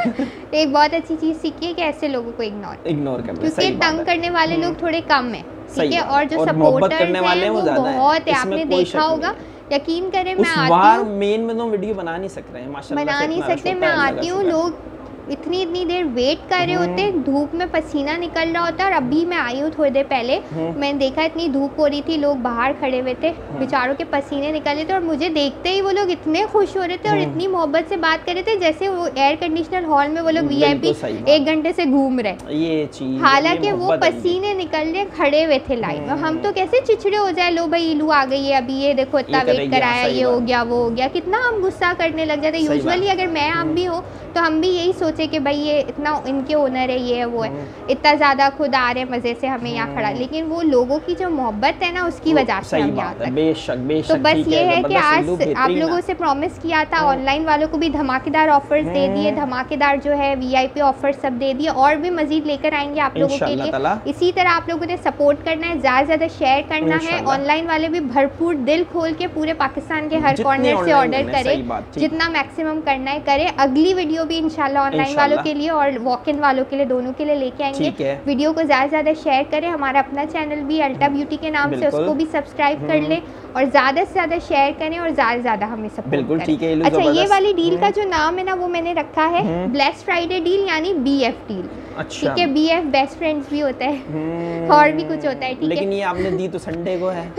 एक बहुत अच्छी चीज सीखी है कि ऐसे लोगों को इग्नोर इग्नोर करना, क्योंकि तंग करने वाले लोग थोड़े कम है, ठीक है। और जो सपोर्टर्स हैं वो बहुत है, आपने देखा होगा, यकीन करें। मैं आती हूँ मेन में तो वीडियो बना नहीं सक रहे हैं माशाल्लाह, बना नहीं सकते। मैं आती हूँ, लोग इतनी इतनी देर वेट कर रहे होते हैं, धूप में पसीना निकल रहा होता है। और अभी मैं आई हूँ थोड़ी देर पहले, मैंने देखा इतनी धूप हो रही थी, लोग बाहर खड़े हुए थे, बेचारों के पसीने निकल रहे थे, और मुझे देखते ही वो लोग इतने खुश हो रहे थे और इतनी मोहब्बत से बात कर रहे थे जैसे वो एयर कंडीशनर हॉल में वो लोग वीआईपी एक घंटे से घूम रहे। ये चीज हालांकि वो पसीने निकल रहे खड़े हुए थे लाइन में। हम तो कैसे चिड़चिड़े हो जाए, लो भाई इलू आ गई है, अभी ये देखो इतना वेट कराया, ये हो गया वो हो गया, कितना हम गुस्सा करने लग जाते। यूजुअली अगर मैं आप भी हो तो हम भी यही सोचे कि भाई ये इतना इनके ओनर है, ये है वो है, इतना ज़्यादा खुद आ रहे मज़े से हमें यहाँ खड़ा। लेकिन वो लोगों की जो मोहब्बत है ना उसकी वजह से हम यहाँ तक। बेशक बेशक। तो बस ये है कि आज आप लोगों से प्रॉमिस किया था, ऑनलाइन वालों को भी धमाकेदार ऑफर्स दे दिए, धमाकेदार जो है वीआईपी ऑफर सब दे दिए, और भी मजीद लेकर आएंगे आप लोगों के लिए। इसी तरह आप लोगों ने सपोर्ट करना है, ज़्यादा ज़्यादा शेयर करना है। ऑनलाइन वाले भी भरपूर दिल खोल के पूरे पाकिस्तान के हर कॉर्नर से ऑर्डर करें, जितना मैक्सिमम करना है करें। अगली वीडियो भी इंशाल्लाह ऑनलाइन वालों के लिए और वॉक इन वालों के लिए दोनों के लिए लेके आएंगे। वीडियो को ज़्यादा से ज़्यादा शेयर करें। हमारा अपना चैनल भी अल्टा ब्यूटी के नाम से, उसको भी सब्सक्राइब कर लें और ज़्यादा से ज़्यादा शेयर करें और ज़्यादा से ज़्यादा हमें सपोर्ट करें। ठीक है। अच्छा, ये वाली डील का जो नाम है ना वो मैंने रखा है ब्लेस्ड फ्राइडे डील, यानी बी एफ डील। ठीक है, बी एफ बेस्ट फ्रेंड्स भी होता है और भी कुछ होता है, ठीक है। लेकिन ये आपने दी तो संडे को है।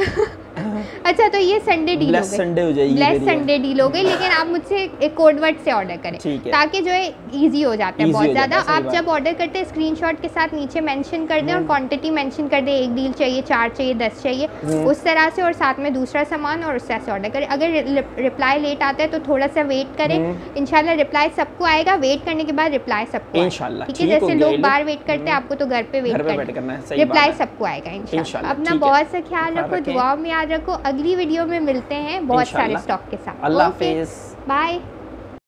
अच्छा, तो ये संडे डील हो गई, संडे हो जाएगी, ब्लेस्ड संडे डील हो गई। लेकिन आप मुझसे एक कोड वर्ड से ऑर्डर करें, ताकि जो है इजी हो जाता है बहुत ज़्यादा। आप जब ऑर्डर करते हैं स्क्रीनशॉट के साथ नीचे मेंशन कर दें और क्वांटिटी मेंशन कर दें, एक डील चाहिए, चार चाहिए, दस चाहिए, उस तरह से, और साथ में दूसरा सामान, और उस तरह से ऑर्डर करें। अगर रिप्लाई लेट आता है तो थोड़ा सा वेट करें, इंशाल्लाह रिप्लाई सबको आएगा। वेट करने के बाद रिप्लाई सबको इंशाल्लाह, ठीक है। जैसे लोग बाहर वेट करते हैं, आपको तो घर पे वेट करना है, रिप्लाई सबको आएगा इंशाल्लाह। अपना बहुत सा ख्याल रखो, दुआओं में याद रखो। अगली वीडियो में मिलते हैं बहुत सारे स्टॉक के साथ। अल्लाह हाफिज़, बाय।